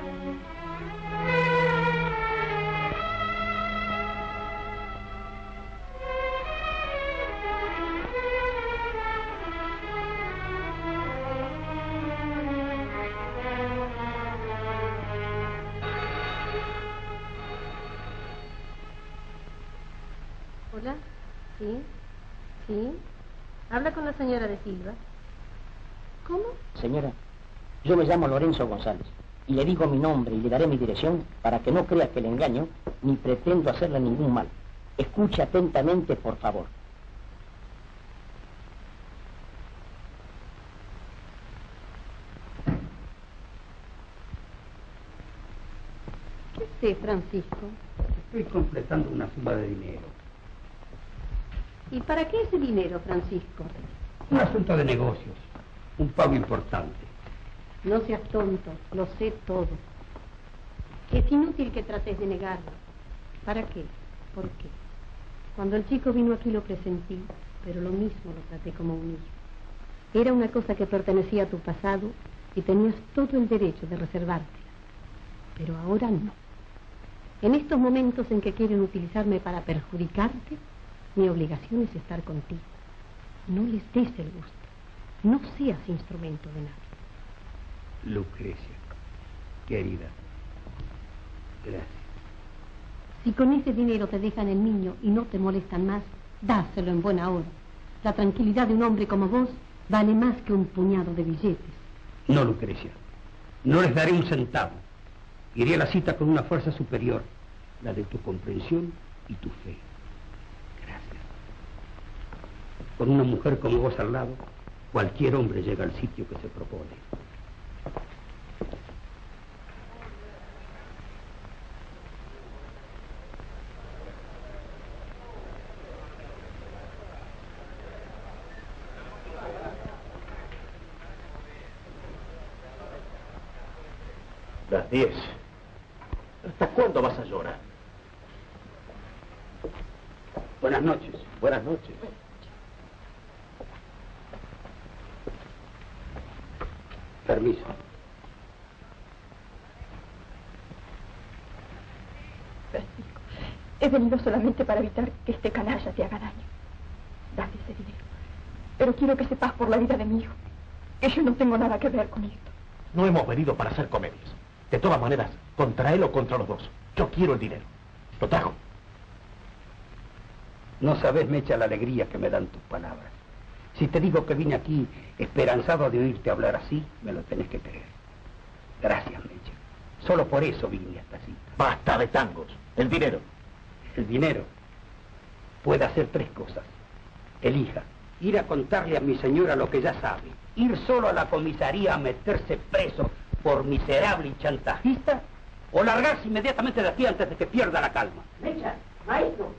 Hola, sí, sí. Habla con la señora de Silva. ¿Cómo? Señora, yo me llamo Lorenzo González y le digo mi nombre y le daré mi dirección para que no crea que le engaño ni pretendo hacerle ningún mal. Escuche atentamente, por favor. ¿Qué sé, Francisco? Estoy completando una suma de dinero. ¿Y para qué ese dinero, Francisco? Un asunto de negocios. Un pago importante. No seas tonto, lo sé todo. Es inútil que trates de negarlo. ¿Para qué? ¿Por qué? Cuando el chico vino aquí lo presentí, pero lo mismo lo traté como un hijo. Era una cosa que pertenecía a tu pasado y tenías todo el derecho de reservártela. Pero ahora no. En estos momentos en que quieren utilizarme para perjudicarte, mi obligación es estar contigo. No les des el gusto. No seas instrumento de nadie. Lucrecia, querida, gracias. Si con ese dinero te dejan el niño y no te molestan más, dáselo en buena hora. La tranquilidad de un hombre como vos vale más que un puñado de billetes. No, Lucrecia, no les daré un centavo. Iré a la cita con una fuerza superior, la de tu comprensión y tu fe. Gracias. Con una mujer como vos al lado, cualquier hombre llega al sitio que se propone. Las diez. ¿Hasta cuándo vas a llorar? Buenas noches. Buenas noches. Permiso. Francisco, he venido solamente para evitar que este canalla te haga daño. Dale ese dinero. Pero quiero que sepas por la vida de mi hijo que yo no tengo nada que ver con esto. No hemos venido para hacer comedias. De todas maneras, contra él o contra los dos. Yo quiero el dinero. Lo trajo. No sabes, Mecha, la alegría que me dan tus palabras. Si te digo que vine aquí esperanzado de oírte hablar así, me lo tenés que creer. Gracias, Mecha. Solo por eso vine hasta así. Basta de tangos. El dinero. El dinero puede hacer tres cosas. Elija. Ir a contarle a mi señora lo que ya sabe. Ir solo a la comisaría a meterse preso por miserable y chantajista. O largarse inmediatamente de aquí antes de que pierda la calma. Mecha, maestro.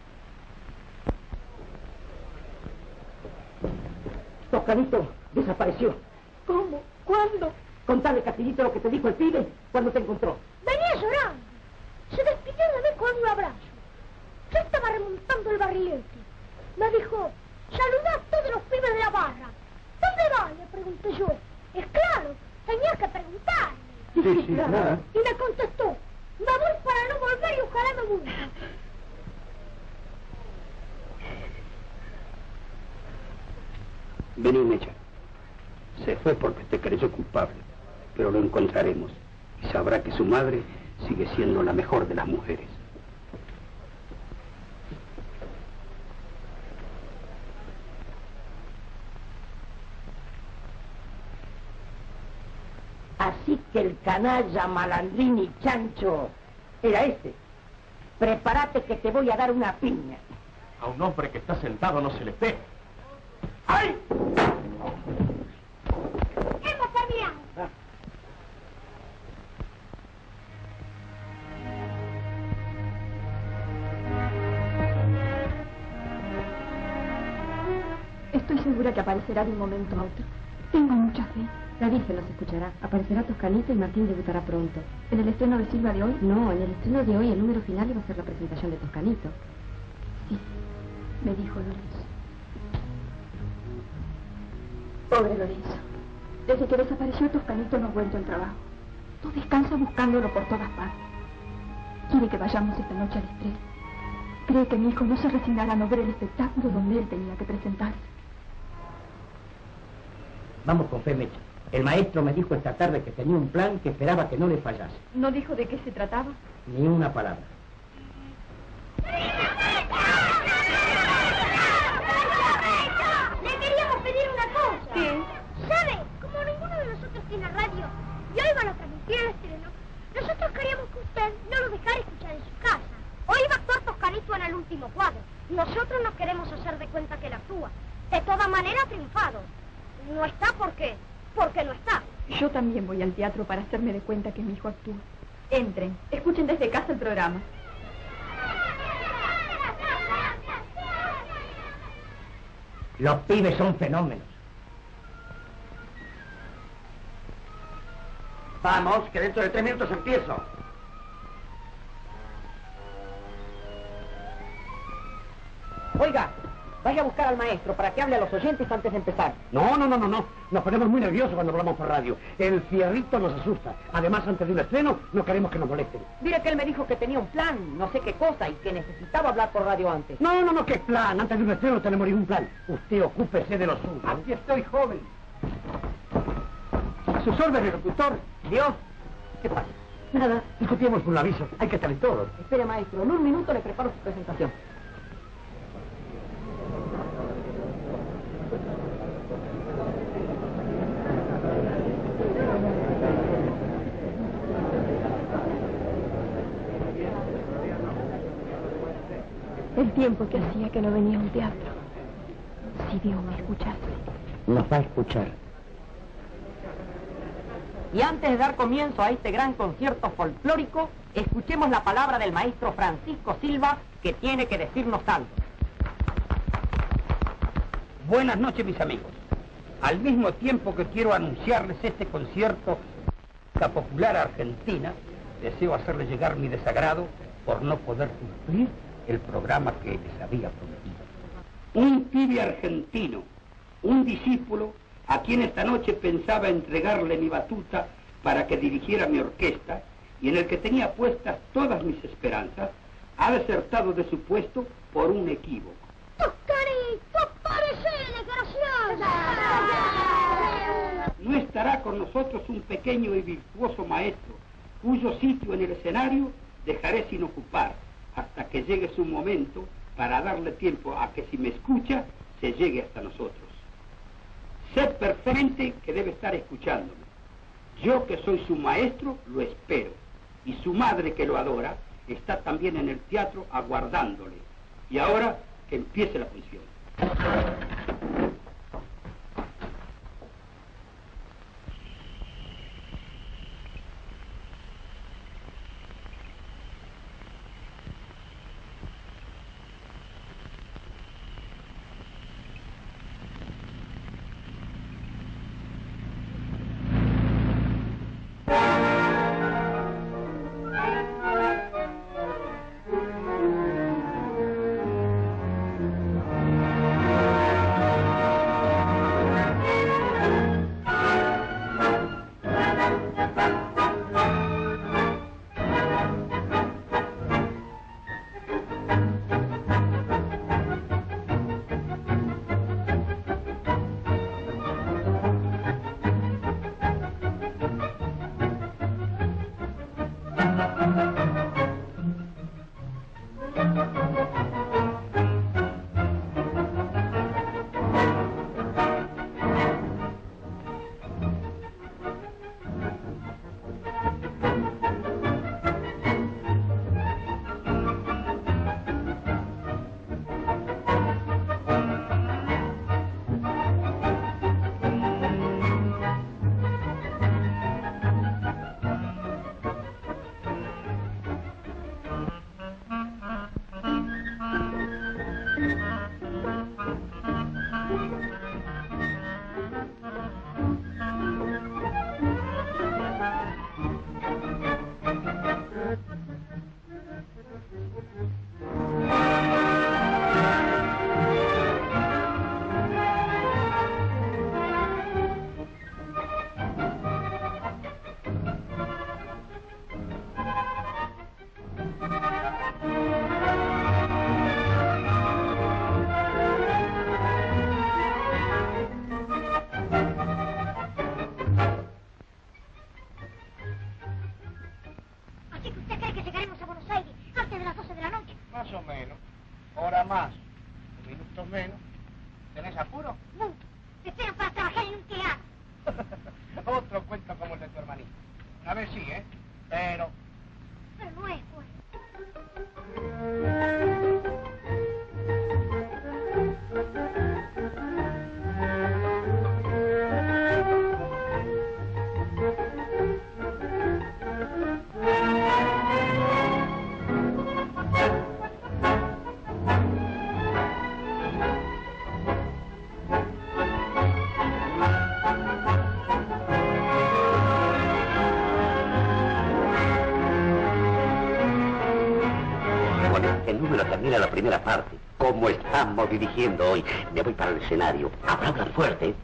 Toscanito desapareció. ¿Cómo? ¿Cuándo? Contale, Castillito, lo que te dijo el pibe cuando te encontró. Venía llorando. Se despidió de mí con un abrazo. Yo estaba remontando el barrilete. Me dijo, saludá a todos los pibes de la barra. ¿Dónde va? Le pregunté yo. Es claro, tenías que preguntarle. Sí, sí, claro. Y me contestó, me voy para no volver y ojalá me muera. Vení, Mecha. Se fue porque te creyó culpable, pero lo encontraremos y sabrá que su madre sigue siendo la mejor de las mujeres. Así que el canalla, malandrín y chancho era este. Prepárate que te voy a dar una piña. A un hombre que está sentado no se le pega. ¡Ay! ¡Hemos terminado! Ah. Estoy segura que aparecerá de un momento a otro. Tengo mucha fe. La Virgen los escuchará. Aparecerá Toscanito y Martín debutará pronto. ¿En el estreno de Silva de hoy? No, en el estreno de hoy el número final iba a ser la presentación de Toscanito. Sí, me dijo Lorenzo. Pobre Lorenzo. Desde que desapareció Toscanito no ha vuelto al trabajo. Tú descansa buscándolo por todas partes. Quiere que vayamos esta noche al estreno. Cree que mi hijo no se resignará a no ver el espectáculo donde él tenía que presentarse. Vamos con fe, Mecha. El maestro me dijo esta tarde que tenía un plan que esperaba que no le fallase. ¿No dijo de qué se trataba? Ni una palabra. Le queríamos pedir una cosa. ¿Qué? ¿Sabe? Como ninguno de nosotros tiene radio y hoy van a transmitir el estreno, nosotros queríamos que usted no lo dejara escuchar en su casa. Hoy va a actuar Toscanito en el último cuadro. Nosotros nos queremos hacer de cuenta que él actúa. De todas maneras, triunfado. No está porque... porque no está. Yo también voy al teatro para hacerme de cuenta que mi hijo actúa. Entren, escuchen desde casa el programa. Los pibes son fenómenos. Vamos, que dentro de tres minutos empiezo. Oiga, vaya a buscar al maestro para que hable a los oyentes antes de empezar. No, no, no, no, no. Nos ponemos muy nerviosos cuando hablamos por radio. El fierrito nos asusta. Además, antes de un estreno, no queremos que nos molesten. Mire que él me dijo que tenía un plan, no sé qué cosa, y que necesitaba hablar por radio antes. No, no, no, ¿qué plan? Antes de un estreno no tenemos ningún plan. Usted ocúpese de lo suyo. Aquí estoy, joven. A sus órdenes, locutor. Dios, ¿qué pasa? Nada, discutimos con un aviso. Hay que estar en todo. Espere, maestro, en un minuto le preparo su presentación. El tiempo que hacía que no venía a un teatro. Si Dios me escuchase. Nos va a escuchar. Y antes de dar comienzo a este gran concierto folclórico, escuchemos la palabra del maestro Francisco Silva, que tiene que decirnos algo. Buenas noches, mis amigos. Al mismo tiempo que quiero anunciarles este concierto la popular argentina, deseo hacerles llegar mi desagrado por no poder cumplir el programa que les había prometido. Un pibe argentino, un discípulo, a quien esta noche pensaba entregarle mi batuta para que dirigiera mi orquesta y en el que tenía puestas todas mis esperanzas, ha desertado de su puesto por un equívoco. ¡Toscanito, parece desgraciado! No estará con nosotros un pequeño y virtuoso maestro, cuyo sitio en el escenario dejaré sin ocupar, hasta que llegue su momento para darle tiempo a que si me escucha, se llegue hasta nosotros. Sé perfectamente que debe estar escuchándome. Yo que soy su maestro, lo espero. Y su madre que lo adora, está también en el teatro aguardándole. Y ahora que empiece la función. gusto como el de tu hermanito. Una vez sí, ¿eh? Pero... Pero no es, pues. Termina la primera parte. ¿Cómo estamos dirigiendo hoy? Me voy para el escenario. Aplaudan fuerte.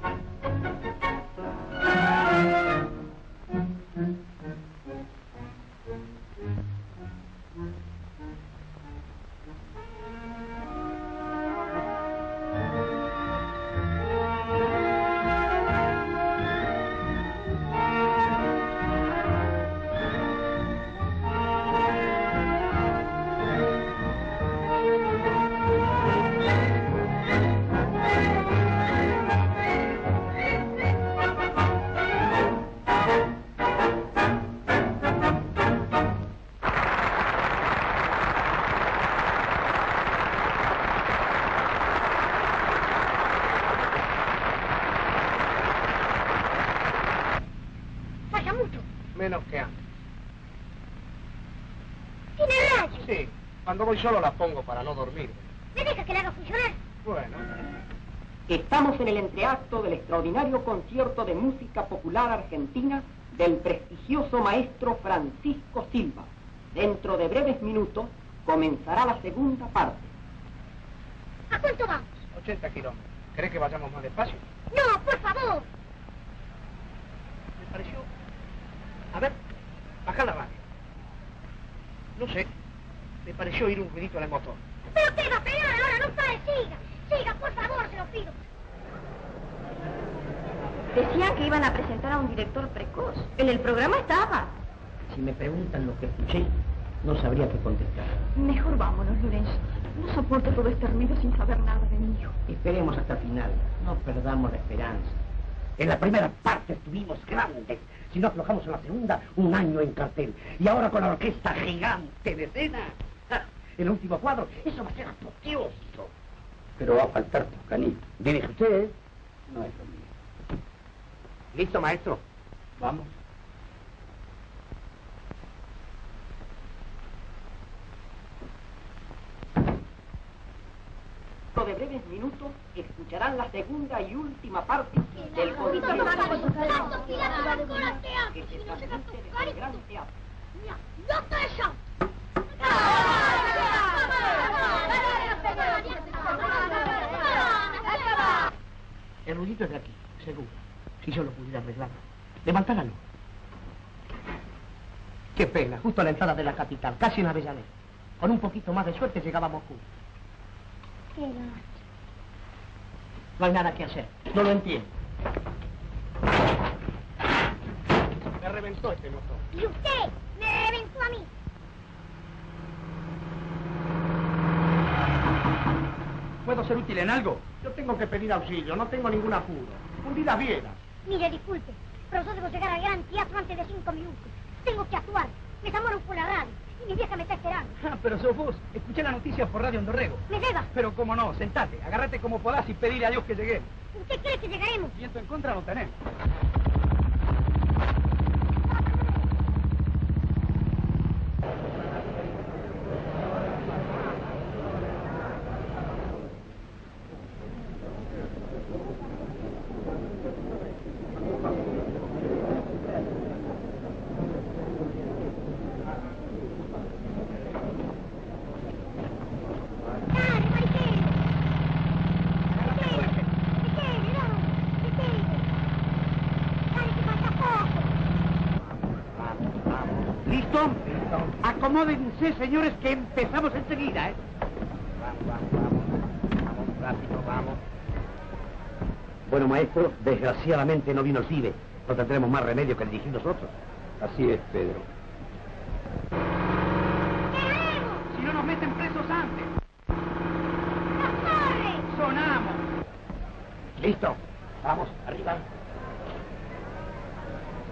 Menos que antes. ¿Tiene radio? Sí, cuando voy solo la pongo para no dormir. ¿Me deja que la haga funcionar? Bueno. Estamos en el entreacto del extraordinario concierto de música popular argentina del prestigioso maestro Francisco Silva. Dentro de breves minutos comenzará la segunda parte. ¿A cuánto vamos? ochenta kilómetros. ¿Crees que vayamos más despacio? No, por favor. ¿Me pareció? A ver, baja la radio. No sé, me pareció oír un ruidito en el motor. ¿Pero qué va a pegar ahora? No pare, siga. Siga, por favor, se lo pido. Decían que iban a presentar a un director precoz. En el programa estaba. Si me preguntan lo que escuché, no sabría qué contestar. Mejor vámonos, Lorenzo. No soporto todo este ruido sin saber nada de mi hijo. Esperemos hasta el final. No perdamos la esperanza. En la primera parte estuvimos grandes. Si no aflojamos en la segunda, un año en cartel. Y ahora con la orquesta gigante de escena. El último cuadro, eso va a ser apoteósico. Pero va a faltar Toscanito. ¿Dirige usted? No es lo mío. ¿Listo, maestro? Vamos. Dentro de breves minutos escucharán la segunda y última parte del concierto que se transmite desde el Gran Teatro. El ruidito es de aquí, seguro. Si yo lo pudiera arreglar. Levanta la luz. Qué pena, justo a la entrada de la capital, casi en Avellaneda. Con un poquito más de suerte llegábamos juntos. Qué lástima. No hay nada que hacer. No lo entiendo. Me reventó este motor. Y usted me reventó a mí. ¿Puedo ser útil en algo? Yo tengo que pedir auxilio, no tengo ningún apuro. Hundidas vieras. Mire, disculpe, pero yo debo llegar al Gran Teatro antes de cinco minutos. Tengo que actuar. Me llamaron por la radio y mi vieja me está esperando. Ah, pero sos vos. Escuché la noticia por Radio Ondorrego. ¿Me lleva? Pero cómo no, sentate, agárrate como podás y pedile a Dios que lleguemos. ¿Usted cree que llegaremos? Viento en contra no tenemos. Acomódense, señores, que empezamos enseguida, ¿eh? Vamos, vamos, vamos. Vamos, rápido, vamos. Bueno, maestro, desgraciadamente no vino el pibe. No tendremos más remedio que dirigir nosotros. Así es, Pedro. Si no nos meten presos antes. Sonamos. Listo. Vamos, arriba.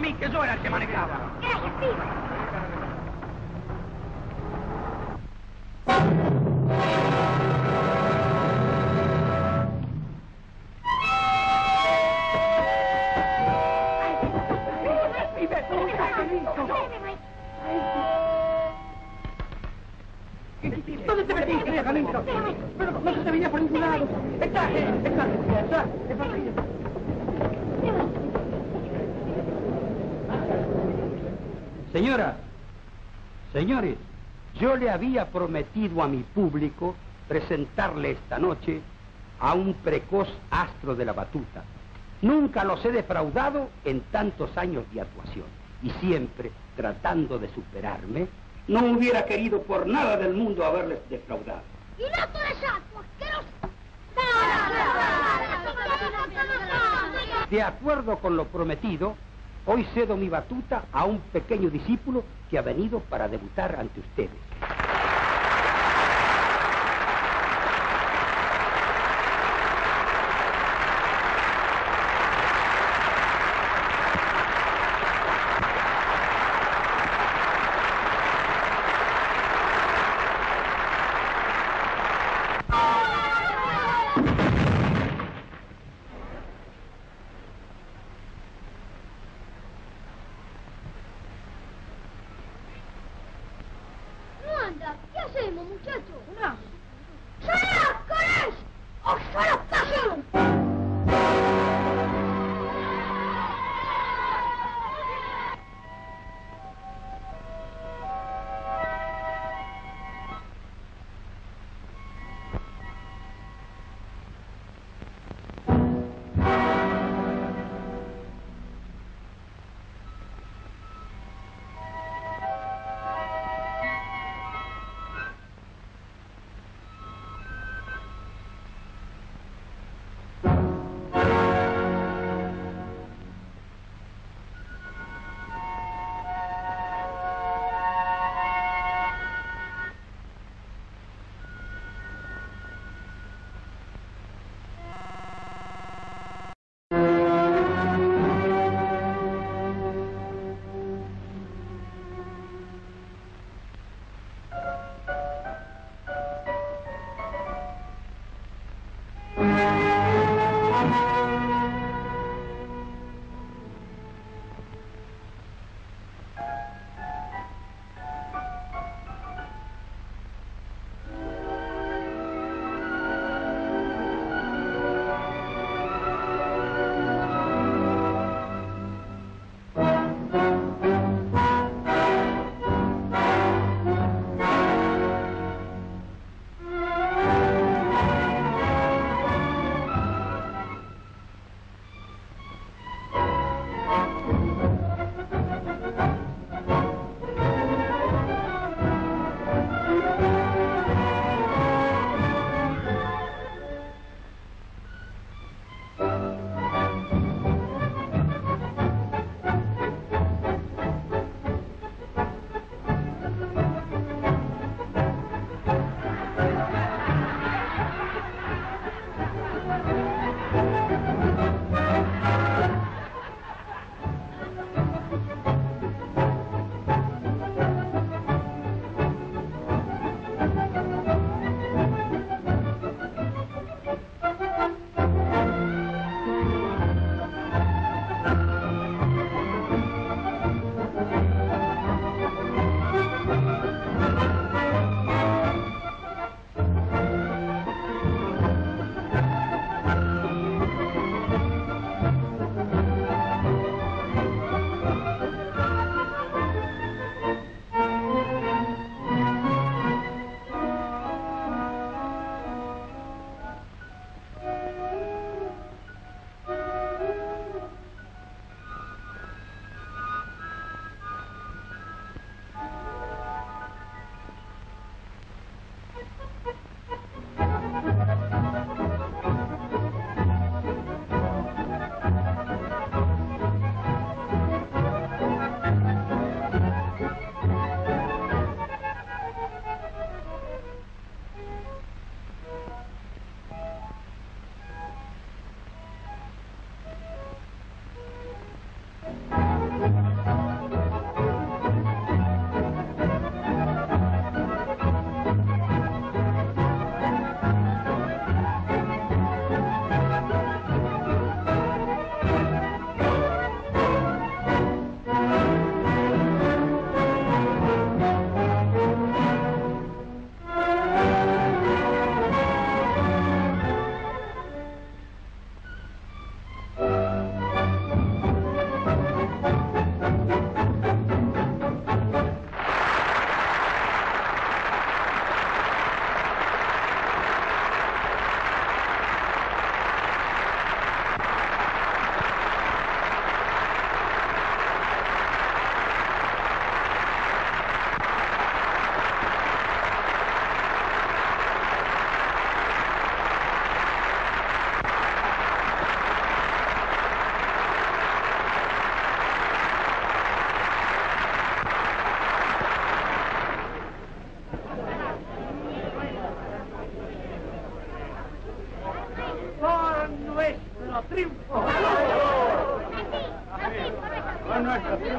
mí, que yo era el que manejaba. Gracias, pibe. ¿Dónde te metiste, Jacinto? Pero no se te venía por ningún lado. Está, está, está, está. Señora, señores, yo le había prometido a mi público presentarle esta noche a un precoz astro de la batuta. Nunca los he defraudado en tantos años de actuación. Y siempre, tratando de superarme, no hubiera querido por nada del mundo haberles defraudado. ¡Y no todo eso, asqueroso! De acuerdo con lo prometido, hoy cedo mi batuta a un pequeño discípulo que ha venido para debutar ante ustedes. ¿Qué hacemos, muchachos? No. ¡Solo con eso! ¡O solo pasión!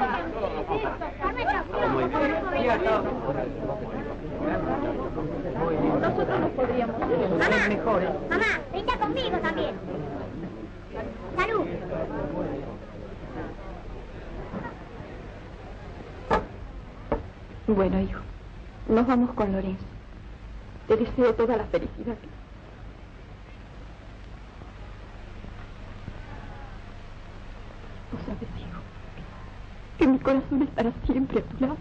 Nosotros nos podríamos Mamá, ser mejores. mamá, brinda conmigo también. Salud. Bueno, hijo, nos vamos con Lorenzo. Te deseo toda la felicidad. Tú sabes, hijo, que mi corazón estará siempre a tu lado.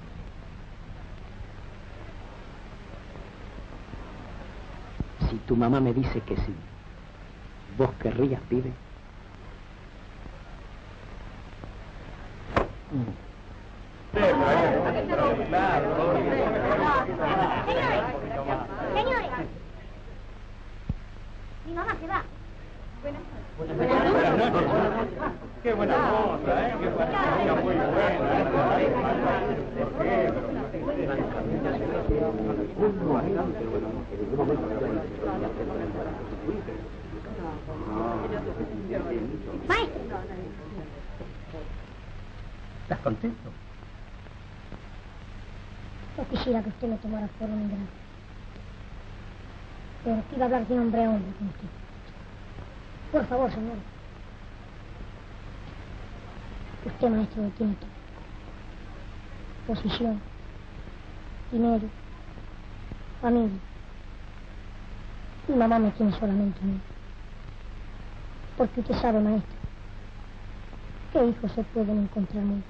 Si tu mamá me dice que sí, ¿vos querrías, pibe? Mm. Señores, señores. Mi mamá se va. Buenas noches. Qué buena cosa, ¿eh? Qué fantasía muy Maestro. ¿Estás contento? No quisiera que usted me tomara por un ingrato. Pero quiero hablar de hombre a hombre con usted. Por favor, señor. Usted, maestro, lo tiene todo. Posición, dinero, familia. Mi mamá me tiene solamente a mí. Porque usted sabe, maestro, que hijos se pueden encontrar muchos.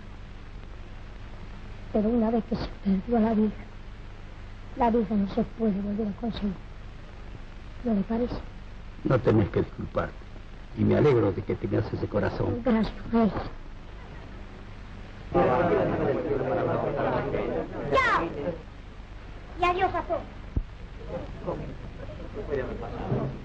Pero una vez que se perdió a la vida, la vida no se puede volver a conseguir. ¿No le parece? No tenés que disculparte. Y me alegro de que tengas ese corazón. Gracias, maestro. ¡Chao! Y adiós a todos.